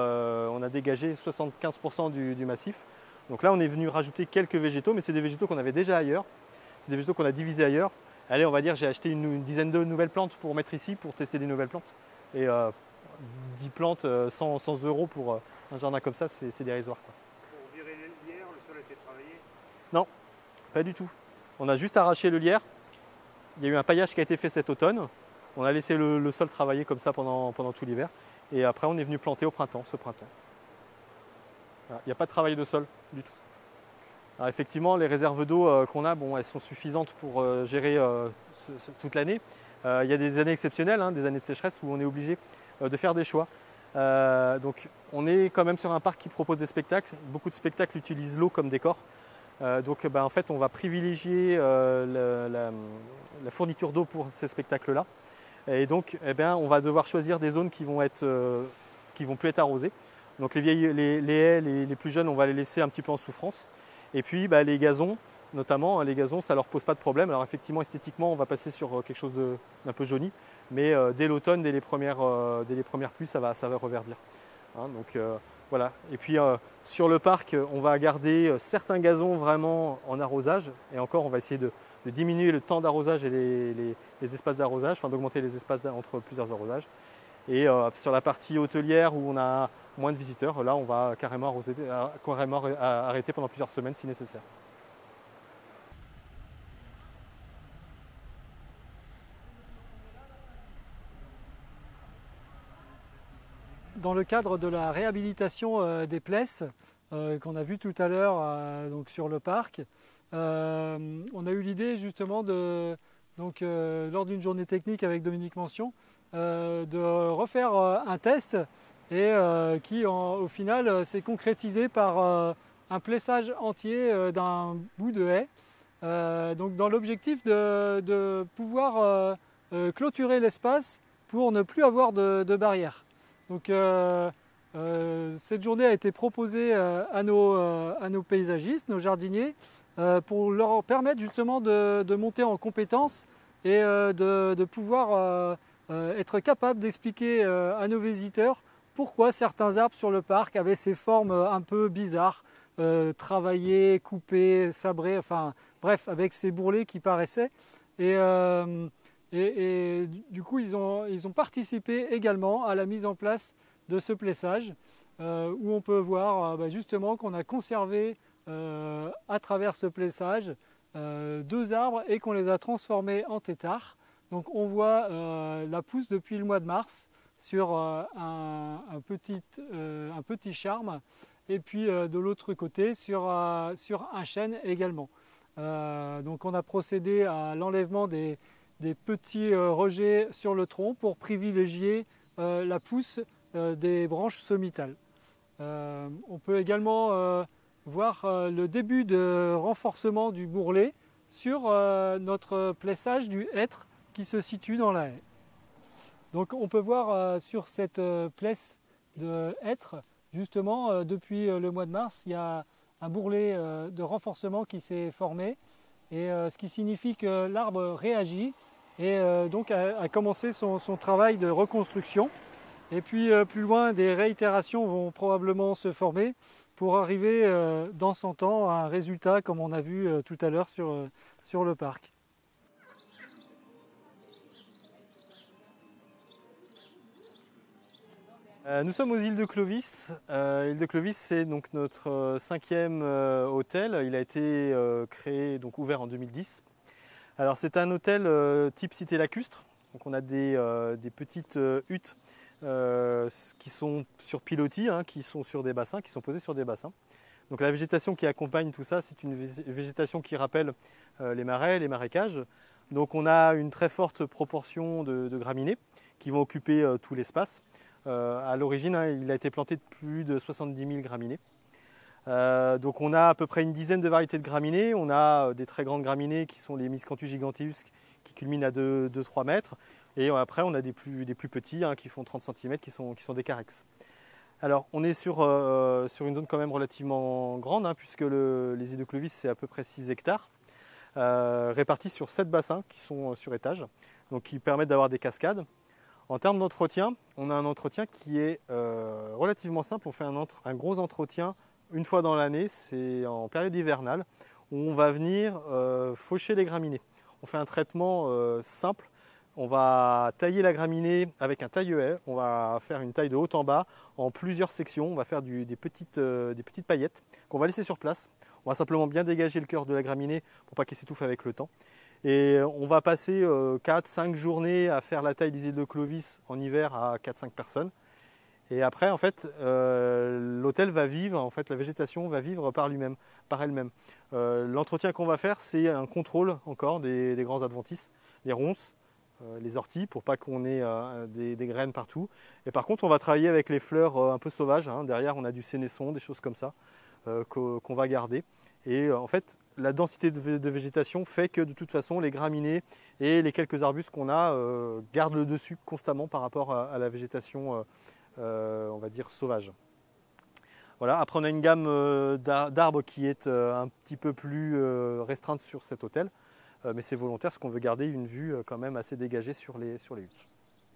75% du massif. Donc là, on est venu rajouter quelques végétaux, mais c'est des végétaux qu'on avait déjà ailleurs. C'est des végétaux qu'on a divisés ailleurs. Allez, on va dire, j'ai acheté une dizaine de nouvelles plantes pour mettre ici, pour tester des nouvelles plantes. Et 10 plantes, 100 € pour un jardin comme ça, c'est dérisoire. Pour virer le lierre, le sol a été travaillé? Non, pas du tout. On a juste arraché le lierre. Il y a eu un paillage qui a été fait cet automne. On a laissé le sol travailler comme ça pendant tout l'hiver. Et après, on est venu planter ce printemps. Voilà. Il n'y a pas de travail de sol du tout. Alors effectivement, les réserves d'eau qu'on a, elles sont suffisantes pour gérer toute l'année. Il y a des années exceptionnelles, hein, des années de sécheresse où on est obligé de faire des choix. Donc on est quand même sur un parc qui propose des spectacles. Beaucoup de spectacles utilisent l'eau comme décor. Donc en fait, on va privilégier la fourniture d'eau pour ces spectacles-là. Et donc, on va devoir choisir des zones qui vont plus être arrosées. Donc les haies, les plus jeunes, on va les laisser un petit peu en souffrance. Et puis les gazons, notamment, les gazons, ça ne leur pose pas de problème. Alors effectivement, esthétiquement, on va passer sur quelque chose d'un peu jauni. Mais dès l'automne, dès les premières pluies, ça va reverdir. Hein, donc voilà. Et puis sur le parc, on va garder certains gazons vraiment en arrosage. Et encore, on va essayer de diminuer le temps d'arrosage et les espaces d'arrosage, enfin d'augmenter les espaces entre plusieurs arrosages. Et sur la partie hôtelière où on a moins de visiteurs, là on va carrément arrêter pendant plusieurs semaines si nécessaire. dans le cadre de la réhabilitation des plesses qu'on a vu tout à l'heure donc sur le parc, on a eu l'idée justement lors d'une journée technique avec Dominique Mention de refaire un test et qui au final s'est concrétisé par un plessage entier d'un bout de haie. Donc dans l'objectif de pouvoir clôturer l'espace pour ne plus avoir de barrière. Donc cette journée a été proposée à nos paysagistes, nos jardiniers, pour leur permettre justement de monter en compétences et de pouvoir être capable d'expliquer à nos visiteurs pourquoi certains arbres sur le parc avaient ces formes un peu bizarres, travaillées, coupées, sabrées, enfin bref, avec ces bourrelets qui paraissaient. Et du coup, ils ont participé également à la mise en place de ce plessage, où on peut voir justement qu'on a conservé à travers ce plessage 2 arbres et qu'on les a transformés en têtards. Donc on voit la pousse depuis le mois de mars sur un petit charme, et puis de l'autre côté sur un chêne également. Donc on a procédé à l'enlèvement des petits rejets sur le tronc pour privilégier la pousse des branches sommitales. On peut également voir le début de renforcement du bourrelet sur notre plessage du hêtre qui se situe dans la haie. Donc on peut voir sur cette plesse de hêtre, justement depuis le mois de mars, il y a un bourrelet de renforcement qui s'est formé, et ce qui signifie que l'arbre réagit et donc a commencé son travail de reconstruction. Et puis plus loin, des réitérations vont probablement se former pour arriver dans 100 ans à un résultat comme on a vu tout à l'heure sur le parc. Nous sommes aux îles de Clovis. Île de Clovis, c'est donc notre 5e hôtel. Il a été créé, donc ouvert en 2010. Alors c'est un hôtel type cité lacustre. Donc on a des petites huttes qui sont sur pilotis, qui sont sur des bassins, qui sont posés sur des bassins. Donc la végétation qui accompagne tout ça, c'est une végétation qui rappelle les marais, les marécages. Donc on a une très forte proportion de graminées qui vont occuper tout l'espace. À l'origine, il a été planté de plus de 70 000 graminées. Donc on a à peu près une dizaine de variétés de graminées. On a des très grandes graminées qui sont les Miscanthus giganteus qui culminent à 2-3 mètres. Et après on a des plus petits qui font 30 cm qui sont des carex. Alors on est sur une zone quand même relativement grande, puisque les îles de Clovis c'est à peu près 6 hectares, répartis sur 7 bassins qui sont sur étage, donc qui permettent d'avoir des cascades. En termes d'entretien, on a un entretien qui est relativement simple. On fait un gros entretien une fois dans l'année, c'est en période hivernale, où on va venir faucher les graminées. On fait un traitement simple. On va tailler la graminée avec un taille-haie. On va faire une taille de haut en bas en plusieurs sections. On va faire des petites paillettes qu'on va laisser sur place. On va simplement bien dégager le cœur de la graminée pour pas qu'elle s'étouffe avec le temps. Et on va passer 4-5 journées à faire la taille des îles de Clovis en hiver à 4-5 personnes. Et après, en fait, l'hôtel va vivre, en fait, la végétation va vivre par elle-même. L'entretien qu'on va faire, c'est un contrôle encore des grands adventices, les ronces, les orties, pour pas qu'on ait des graines partout. Et par contre, on va travailler avec les fleurs un peu sauvages. Derrière, on a du sénesson, des choses comme ça, qu'on va garder. Et en fait, la densité de végétation fait que de toute façon, les graminées et les quelques arbustes qu'on a gardent le dessus constamment par rapport à la végétation, on va dire, sauvage. Voilà. Après, on a une gamme d'arbres qui est un petit peu plus restreinte sur cet hôtel, mais c'est volontaire parce qu'on veut garder une vue quand même assez dégagée sur les huttes.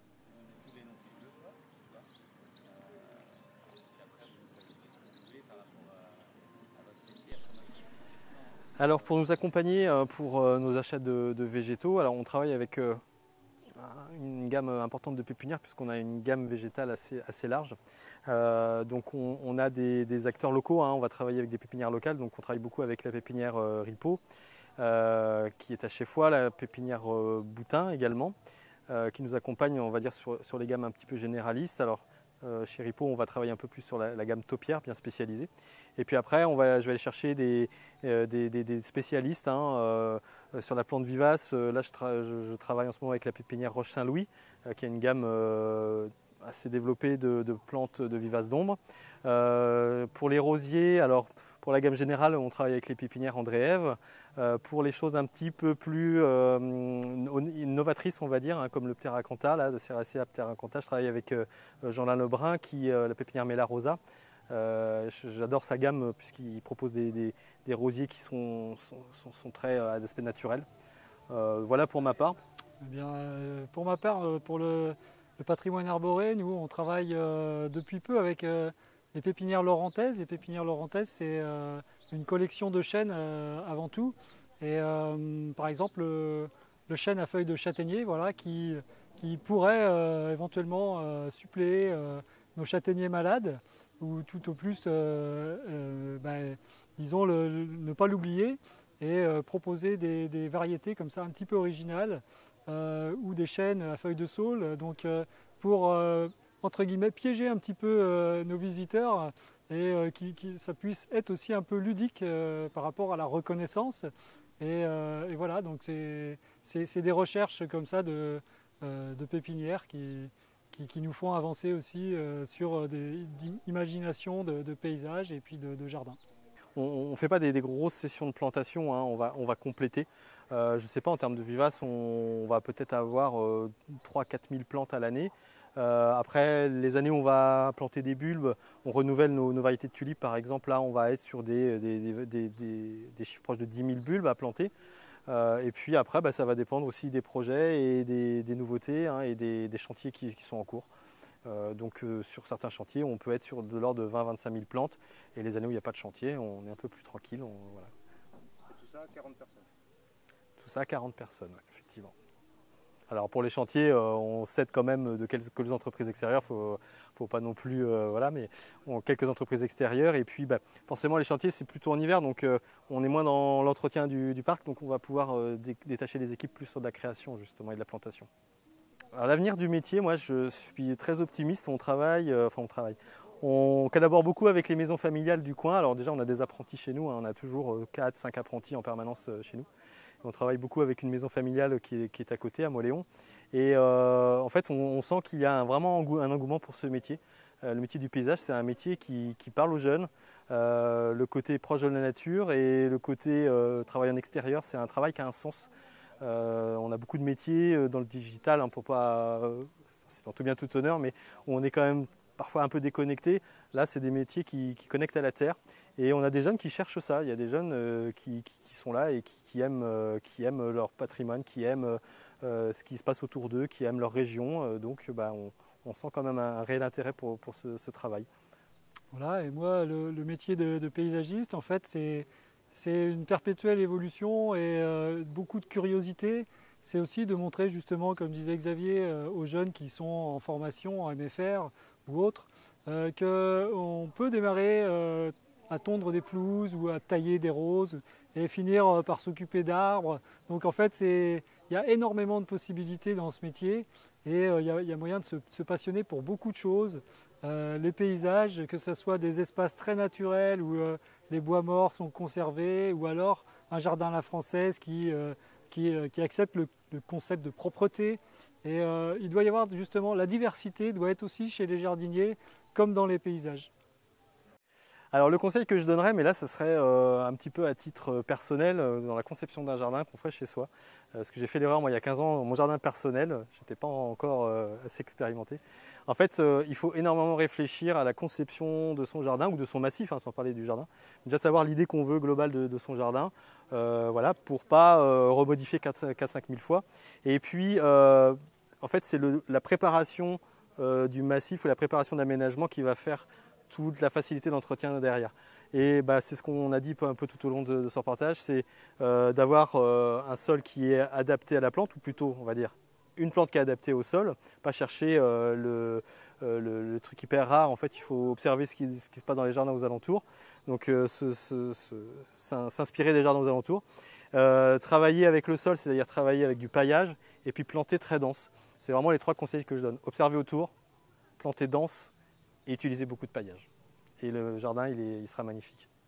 Alors pour nous accompagner pour nos achats de végétaux, alors on travaille avec une gamme importante de pépinières puisqu'on a une gamme végétale assez large. Donc on a des acteurs locaux, on va travailler avec des pépinières locales, donc on travaille beaucoup avec la pépinière Ripaud qui est à Cheffoy, la pépinière Boutin également, qui nous accompagne, on va dire, sur les gammes un petit peu généralistes. Alors Chez Ripo, on va travailler un peu plus sur la gamme taupière, bien spécialisée. Et puis après, je vais aller chercher des spécialistes sur la plante vivace. Là, je travaille en ce moment avec la pépinière Roche Saint-Louis, qui a une gamme assez développée de plantes de vivaces d'ombre. Pour les rosiers, alors pour la gamme générale, on travaille avec les pépinières André-Ève. Pour les choses un petit peu plus novatrices, on va dire, comme le Pteracantha, là, de Serracea Pteracantha, je travaille avec Jean-Lin Lebrun, la pépinière Mela Rosa. J'adore sa gamme puisqu'il propose des rosiers qui sont très à d'aspect naturel. Voilà pour ma part. Eh bien, pour ma part, pour le patrimoine arboré, nous on travaille depuis peu avec les pépinières laurentaises. Les pépinières laurentaises, c'est une collection de chênes avant tout. Et par exemple, le chêne à feuilles de châtaignier, voilà, qui pourrait éventuellement suppléer nos châtaigniers malades, ou tout au plus, disons, ne pas l'oublier et proposer des variétés comme ça un petit peu originales ou des chênes à feuilles de saule, donc pour entre guillemets piéger un petit peu nos visiteurs et ça puisse être aussi un peu ludique par rapport à la reconnaissance. Et voilà, donc c'est des recherches comme ça de pépinières qui nous font avancer aussi sur des imaginations de paysages et puis de jardins. On ne fait pas des grosses sessions de plantation, on va compléter. Je ne sais pas, en termes de vivaces, on va peut-être avoir 3-4 000 plantes à l'année. Après, les années où on va planter des bulbes, on renouvelle nos variétés de tulipes. Par exemple, là, on va être sur des chiffres proches de 10 000 bulbes à planter. Et puis après, ça va dépendre aussi des projets et des nouveautés et des chantiers qui sont en cours. Donc sur certains chantiers, on peut être sur de l'ordre de 20-25 000 plantes. Et les années où il n'y a pas de chantier, on est un peu plus tranquille. Voilà. Et tout ça à 40 personnes. Tout ça à 40 personnes, ouais, effectivement. Alors pour les chantiers, on cède quand même de quelques entreprises extérieures, faut pas non plus, voilà, mais quelques entreprises extérieures. Et puis forcément les chantiers c'est plutôt en hiver, donc on est moins dans l'entretien du parc, donc on va pouvoir détacher les équipes plus sur de la création justement et de la plantation. Alors l'avenir du métier, moi je suis très optimiste, on collabore beaucoup avec les maisons familiales du coin. Alors déjà on a des apprentis chez nous, on a toujours 4-5 apprentis en permanence chez nous. On travaille beaucoup avec une maison familiale qui est à côté, à Moléon. Et en fait, on sent qu'il y a vraiment un engouement pour ce métier. Le métier du paysage, c'est un métier qui parle aux jeunes. Le côté proche de la nature et le côté travail en extérieur, c'est un travail qui a un sens. On a beaucoup de métiers dans le digital, pour pas, c'est en tout bien tout honneur, mais on est quand même parfois un peu déconnecté. Là, c'est des métiers qui connectent à la terre. Et on a des jeunes qui cherchent ça. Il y a des jeunes qui sont là et qui aiment leur patrimoine, qui aiment ce qui se passe autour d'eux, qui aiment leur région. Donc, on sent quand même un réel intérêt pour ce travail. Voilà, et moi, le métier de paysagiste, en fait, c'est une perpétuelle évolution et beaucoup de curiosité. C'est aussi de montrer justement, comme disait Xavier, aux jeunes qui sont en formation, en MFR ou autres, qu'on peut démarrer à tondre des pelouses ou à tailler des roses et finir par s'occuper d'arbres. Donc en fait, il y a énormément de possibilités dans ce métier et il y a moyen de se passionner pour beaucoup de choses. Les paysages, que ce soit des espaces très naturels où les bois morts sont conservés, ou alors un jardin à la française qui accepte le concept de propreté. Et il doit y avoir justement, la diversité doit être aussi chez les jardiniers comme dans les paysages. Alors le conseil que je donnerais, mais là ça serait un petit peu à titre personnel, dans la conception d'un jardin qu'on ferait chez soi. Parce que j'ai fait l'erreur moi il y a 15 ans, mon jardin personnel, je n'étais pas encore assez expérimenté. En fait, il faut énormément réfléchir à la conception de son jardin ou de son massif, sans parler du jardin. Déjà de savoir l'idée qu'on veut globale de son jardin, voilà, pour pas remodifier 4-5 000 fois. Et puis, en fait, c'est la préparation du massif ou la préparation d'aménagement qui va faire toute la facilité d'entretien derrière. Et c'est ce qu'on a dit un peu tout au long de ce reportage, c'est d'avoir un sol qui est adapté à la plante, ou plutôt, on va dire, une plante qui est adaptée au sol, pas chercher le truc hyper rare. En fait, il faut observer ce qui se passe dans les jardins aux alentours, donc s'inspirer des jardins aux alentours. Travailler avec le sol, c'est-à-dire travailler avec du paillage, et puis planter très dense. C'est vraiment les 3 conseils que je donne. Observer autour, planter dense, et utiliser beaucoup de paillage. Et le jardin, il sera magnifique.